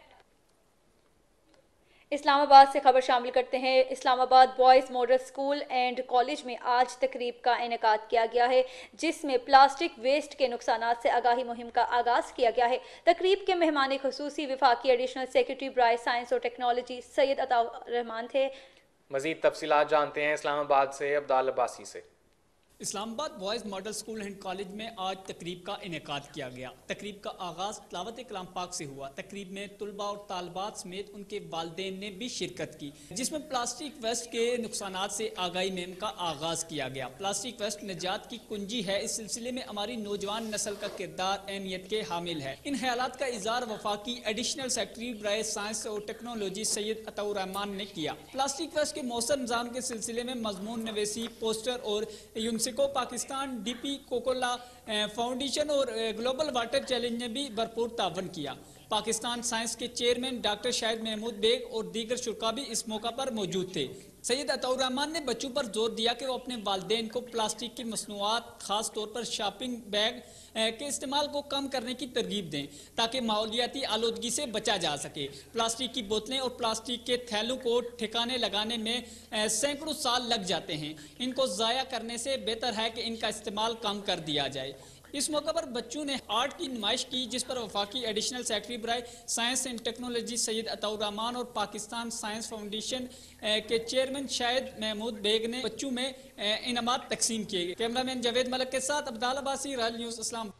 इस्लामाबाद से खबर शामिल करते हैं। Islamabad boys model school and college में आज तकरीब का इनेकाद किया गया है, जिसमें प्लास्टिक वेस्ट के नुकसानात से आगाही मुहिम का आगाज़ किया गया है। तकरीब के मेहमान खुसूसी वफाकी एडिशनल सेक्रेटरी बराए साइंस और टेक्नोलॉजी सैयद अताउर रहमान थे। मज़ीद तफसीलात जानते हैं इस्लामाबाद से अब्दाल अब्बासी से। Islamabad boys model school and college में आज तकरीब का इनेकाद किया गया। तकरीब का आगाज़ तिलावत कलाम पाक से हुआ। तकरीब में तुलबा और तालबात समेत उनके वालिदैन ने भी शिरकत की, जिसमें प्लास्टिक वेस्ट के नुकसानात से आगाही मुहिम का आगाज़ किया गया। प्लास्टिक वेस्ट निजात की कुंजी है। इस सिलसिले में हमारी नौजवान नस्ल का किरदार अहमियत के हामिल है। इन ख्यालात का इज़हार वफाकी एडिशनल सेक्रेटरी बराए साइंस और टेक्नोलॉजी सैयद अताउर रहमान ने किया। प्लास्टिक वेस्ट के मौसर निज़ाम के सिलसिले में मजमून नवेसी, पोस्टर और को पाकिस्तान DP कोकोला फाउंडेशन और ग्लोबल वाटर चैलेंज ने भी भरपूर तावन किया। पाकिस्तान साइंस के चेयरमैन डॉक्टर शाहिद महमूद बेग और दीगर शुरा भी इस मौका पर मौजूद थे। सैयद अताउर रहमान ने बच्चों पर जोर दिया कि वो अपने वालिदैन को प्लास्टिक की मसनूआत, खास तौर पर शॉपिंग बैग के इस्तेमाल को कम करने की तरगीब दें, ताकि माहौलियाती आलूदगी से बचा जा सके। प्लास्टिक की बोतलें और प्लास्टिक के थैलों को ठिकाने लगाने में सैकड़ों साल लग जाते हैं। इनको ज़ाया करने से बेहतर है कि इनका इस्तेमाल कम कर दिया जाए। इस मौके पर बच्चों ने आर्ट की नुमाइश की, जिस पर वफाकी एडिशनल सेक्रेटरी बराए science and technology Syed Ataur Rahman और पाकिस्तान साइंस फाउंडेशन के चेयरमैन शाहिद महमूद बेग ने बच्चों में इनामात तकसीम किए गए। कैमरामैन जावेद मलक के साथ अब्दाल अब्बासी, रॉयल न्यूज़ इस्लाम।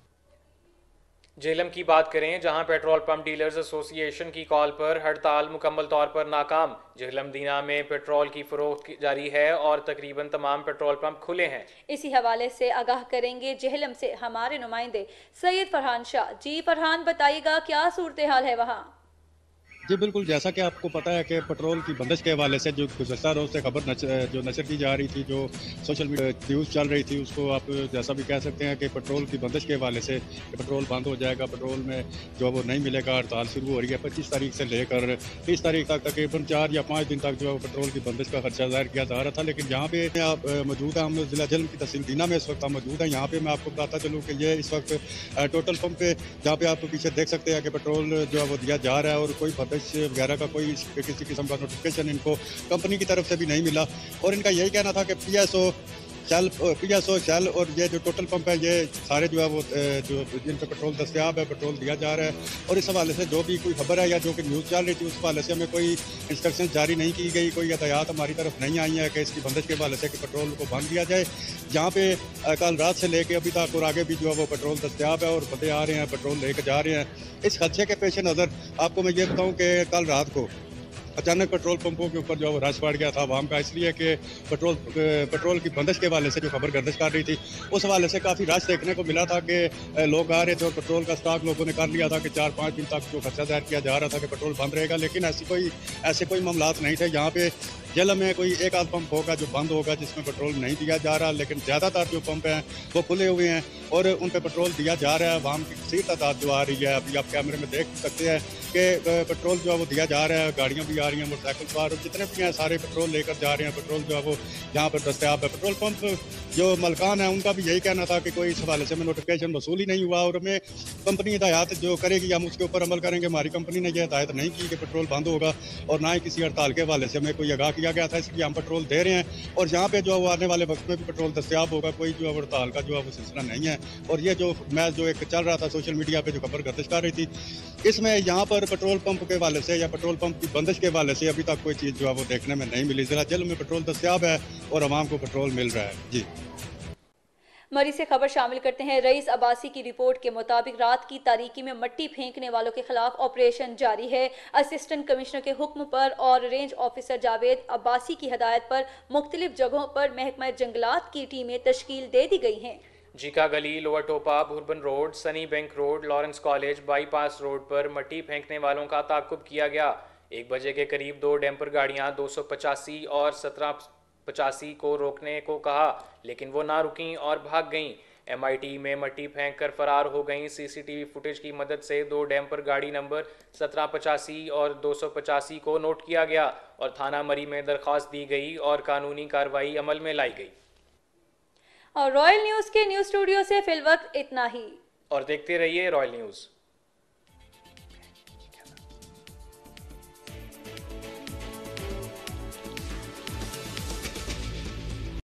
झेलम की बात करें, जहां पेट्रोल पंप डीलर्स एसोसिएशन की कॉल पर हड़ताल मुकम्मल तौर पर नाकाम। झेलम दीना में पेट्रोल की फरोख्त जारी है और तकरीबन तमाम पेट्रोल पंप खुले हैं। इसी हवाले से आगाह करेंगे झेलम से हमारे नुमाइंदे सैयद फरहान शाह। जी फरहान, बताइएगा क्या सूरत हाल है वहाँ? जी बिल्कुल, जैसा कि आपको पता है कि पेट्रोल की बंदिश के हवाले से जो गुज़श्ता रोज़ से खबर जो नशर की जा रही थी, जो सोशल मीडिया न्यूज़ चल रही थी, उसको आप जैसा भी कह सकते हैं कि पेट्रोल की बंदिश के हवाले से पेट्रोल बंद हो जाएगा, पेट्रोल में जो वो नहीं मिलेगा, हड़ताल शुरू हो रही है। 25 तारीख से लेकर 30 तारीख तक तकरीबन 4 या 5 दिन तक जो है पेट्रोल की बंदिश का खर्चा ज़ाहिर किया जा रहा था। लेकिन यहाँ पे आप मौजूद हैं, हम ज़िला झेलम की तहसील दीना में इस वक्त मौजूद हैं। यहाँ पे मैं आपको बताता चलूँ कि ये इस वक्त टोटल पंप पे जहाँ पे आप पीछे देख सकते हैं कि पेट्रोल जो है वो दिया जा रहा है और कोई बंदिश वगैरह का कोई किसी किस्म का नोटिफिकेशन इनको कंपनी की तरफ से भी नहीं मिला। और इनका यही कहना था कि पीएसओ शेल और ये जो टोटल पंप है, ये सारे जो है वो जो जिन पे पेट्रोल दस्तयाब है, पेट्रोल दिया जा रहा है। और इस हवाले से जो भी कोई खबर है या जो कि न्यूज़ चल रही थी, उस हवाले से हमें कोई इंस्ट्रक्शन जारी नहीं की गई, कोई हदायत हमारी तरफ नहीं आई है कि इसकी बंदिश के हवाले से कि पेट्रोल को बंद किया जाए। जहाँ पे कल रात से लेके अभी तक और आगे भी जो है वो पेट्रोल दस्तयाब है और बंदे आ रहे हैं, पेट्रोल लेकर जा रहे हैं। इस खदशे के पेश नज़र आपको मैं ये बताऊँ कि कल रात को अचानक पेट्रोल पंपों के ऊपर जो है रश बढ़ गया था आवाम का, इसलिए कि पेट्रोल की बंदिश के हवाले से जो खबर गर्दिश कर रही थी, उस हवाले से काफ़ी रश देखने को मिला था कि लोग आ रहे थे और पेट्रोल का स्टॉक लोगों ने कर लिया था कि 4-5 दिन तक जो खर्चा दायर किया जा रहा था कि पेट्रोल बंद रहेगा। लेकिन ऐसे कोई मामलात नहीं थे। यहाँ पे झेलम में कोई एक आध पंप होगा जो बंद होगा जिसमें पेट्रोल नहीं दिया जा रहा, लेकिन ज़्यादातर जो पंप हैं वो खुले हुए हैं और उन पर पेट्रोल दिया जा रहा है। आवाम की कसीर तादाद जो आ रही है, अभी आप कैमरे में देख सकते हैं कि पेट्रोल जो है वो दिया जा रहा है, गाड़ियाँ भी आ रही हैं, मोटरसाइकिल सवार जितने भी हैं सारे पेट्रोल लेकर जा रहे हैं। पेट्रोल जो है वो यहाँ पर दस्तयाब है। पेट्रोल पंप जो मलकान है उनका भी यही कहना था कि कोई इस हवाले से हमें नोटिफिकेशन वसूल ही नहीं हुआ और हमें कंपनी हिदायत जो करेगी हम उसके ऊपर अमल करेंगे। हमारी कंपनी ने यह हिदायत नहीं की कि पेट्रोल बंद होगा और ना ही किसी हड़ताल के हवाले से हमें कोई आगाह किया गया था, इसलिए हम पेट्रोल दे रहे हैं और यहाँ पे जो है वो आने वाले वक्त में भी पेट्रोल दस्तयाब होगा। कोई जो है हड़ताल का जो है वो सिलसिला नहीं है। और ये जो मैच जो एक चल रहा था सोशल मीडिया पे जो खबर गर्दिश कर रही थी, इसमें यहाँ पर पेट्रोल पंप के हवाले से या पेट्रोल पंप की बंदिश के हवाले से अभी तक कोई चीज़ जो है वो देखने में नहीं मिली। ज़िला झेलम में पेट्रोल दस्तयाब है और आवाम को पेट्रोल मिल रहा है। जी मरी से खबर शामिल करते हैं। रईस अब्बासी की रिपोर्ट के मुताबिक रात की तारीकी में मट्टी फेंकने वालों के खिलाफ ऑपरेशन जारी है। असिस्टेंट कमिश्नर के हुक्म पर और रेंज ऑफिसर जावेद अब्बासी की हदायत पर मुख्तलिफ जगहों पर महकमा जंगलात की टीमें तश्कील दे दी गई हैं। Zika Gali, lower Topa, Bhurban road, Sunny Bank road, Lawrence college, bypass road पर मट्टी फेंकने वालों का ताक़ुब किया गया। 1 बजे के करीब 2 डैम्पर गाड़ियां 285 और 1785 को रोकने को कहा, लेकिन वो ना रुकीं और भाग गईं। MIT में मट्टी फेंक कर फरार हो गईं। CCTV फुटेज की मदद से 2 डैम्पर गाड़ी नंबर 1785 और 285 को नोट किया गया और थाना मरी में दरख्वास्त दी गई और कानूनी कार्रवाई अमल में लाई गई। और रॉयल न्यूज़ के न्यूज़ स्टूडियो से फिल वक्त इतना ही, और देखते रहिए रॉयल न्यूज़।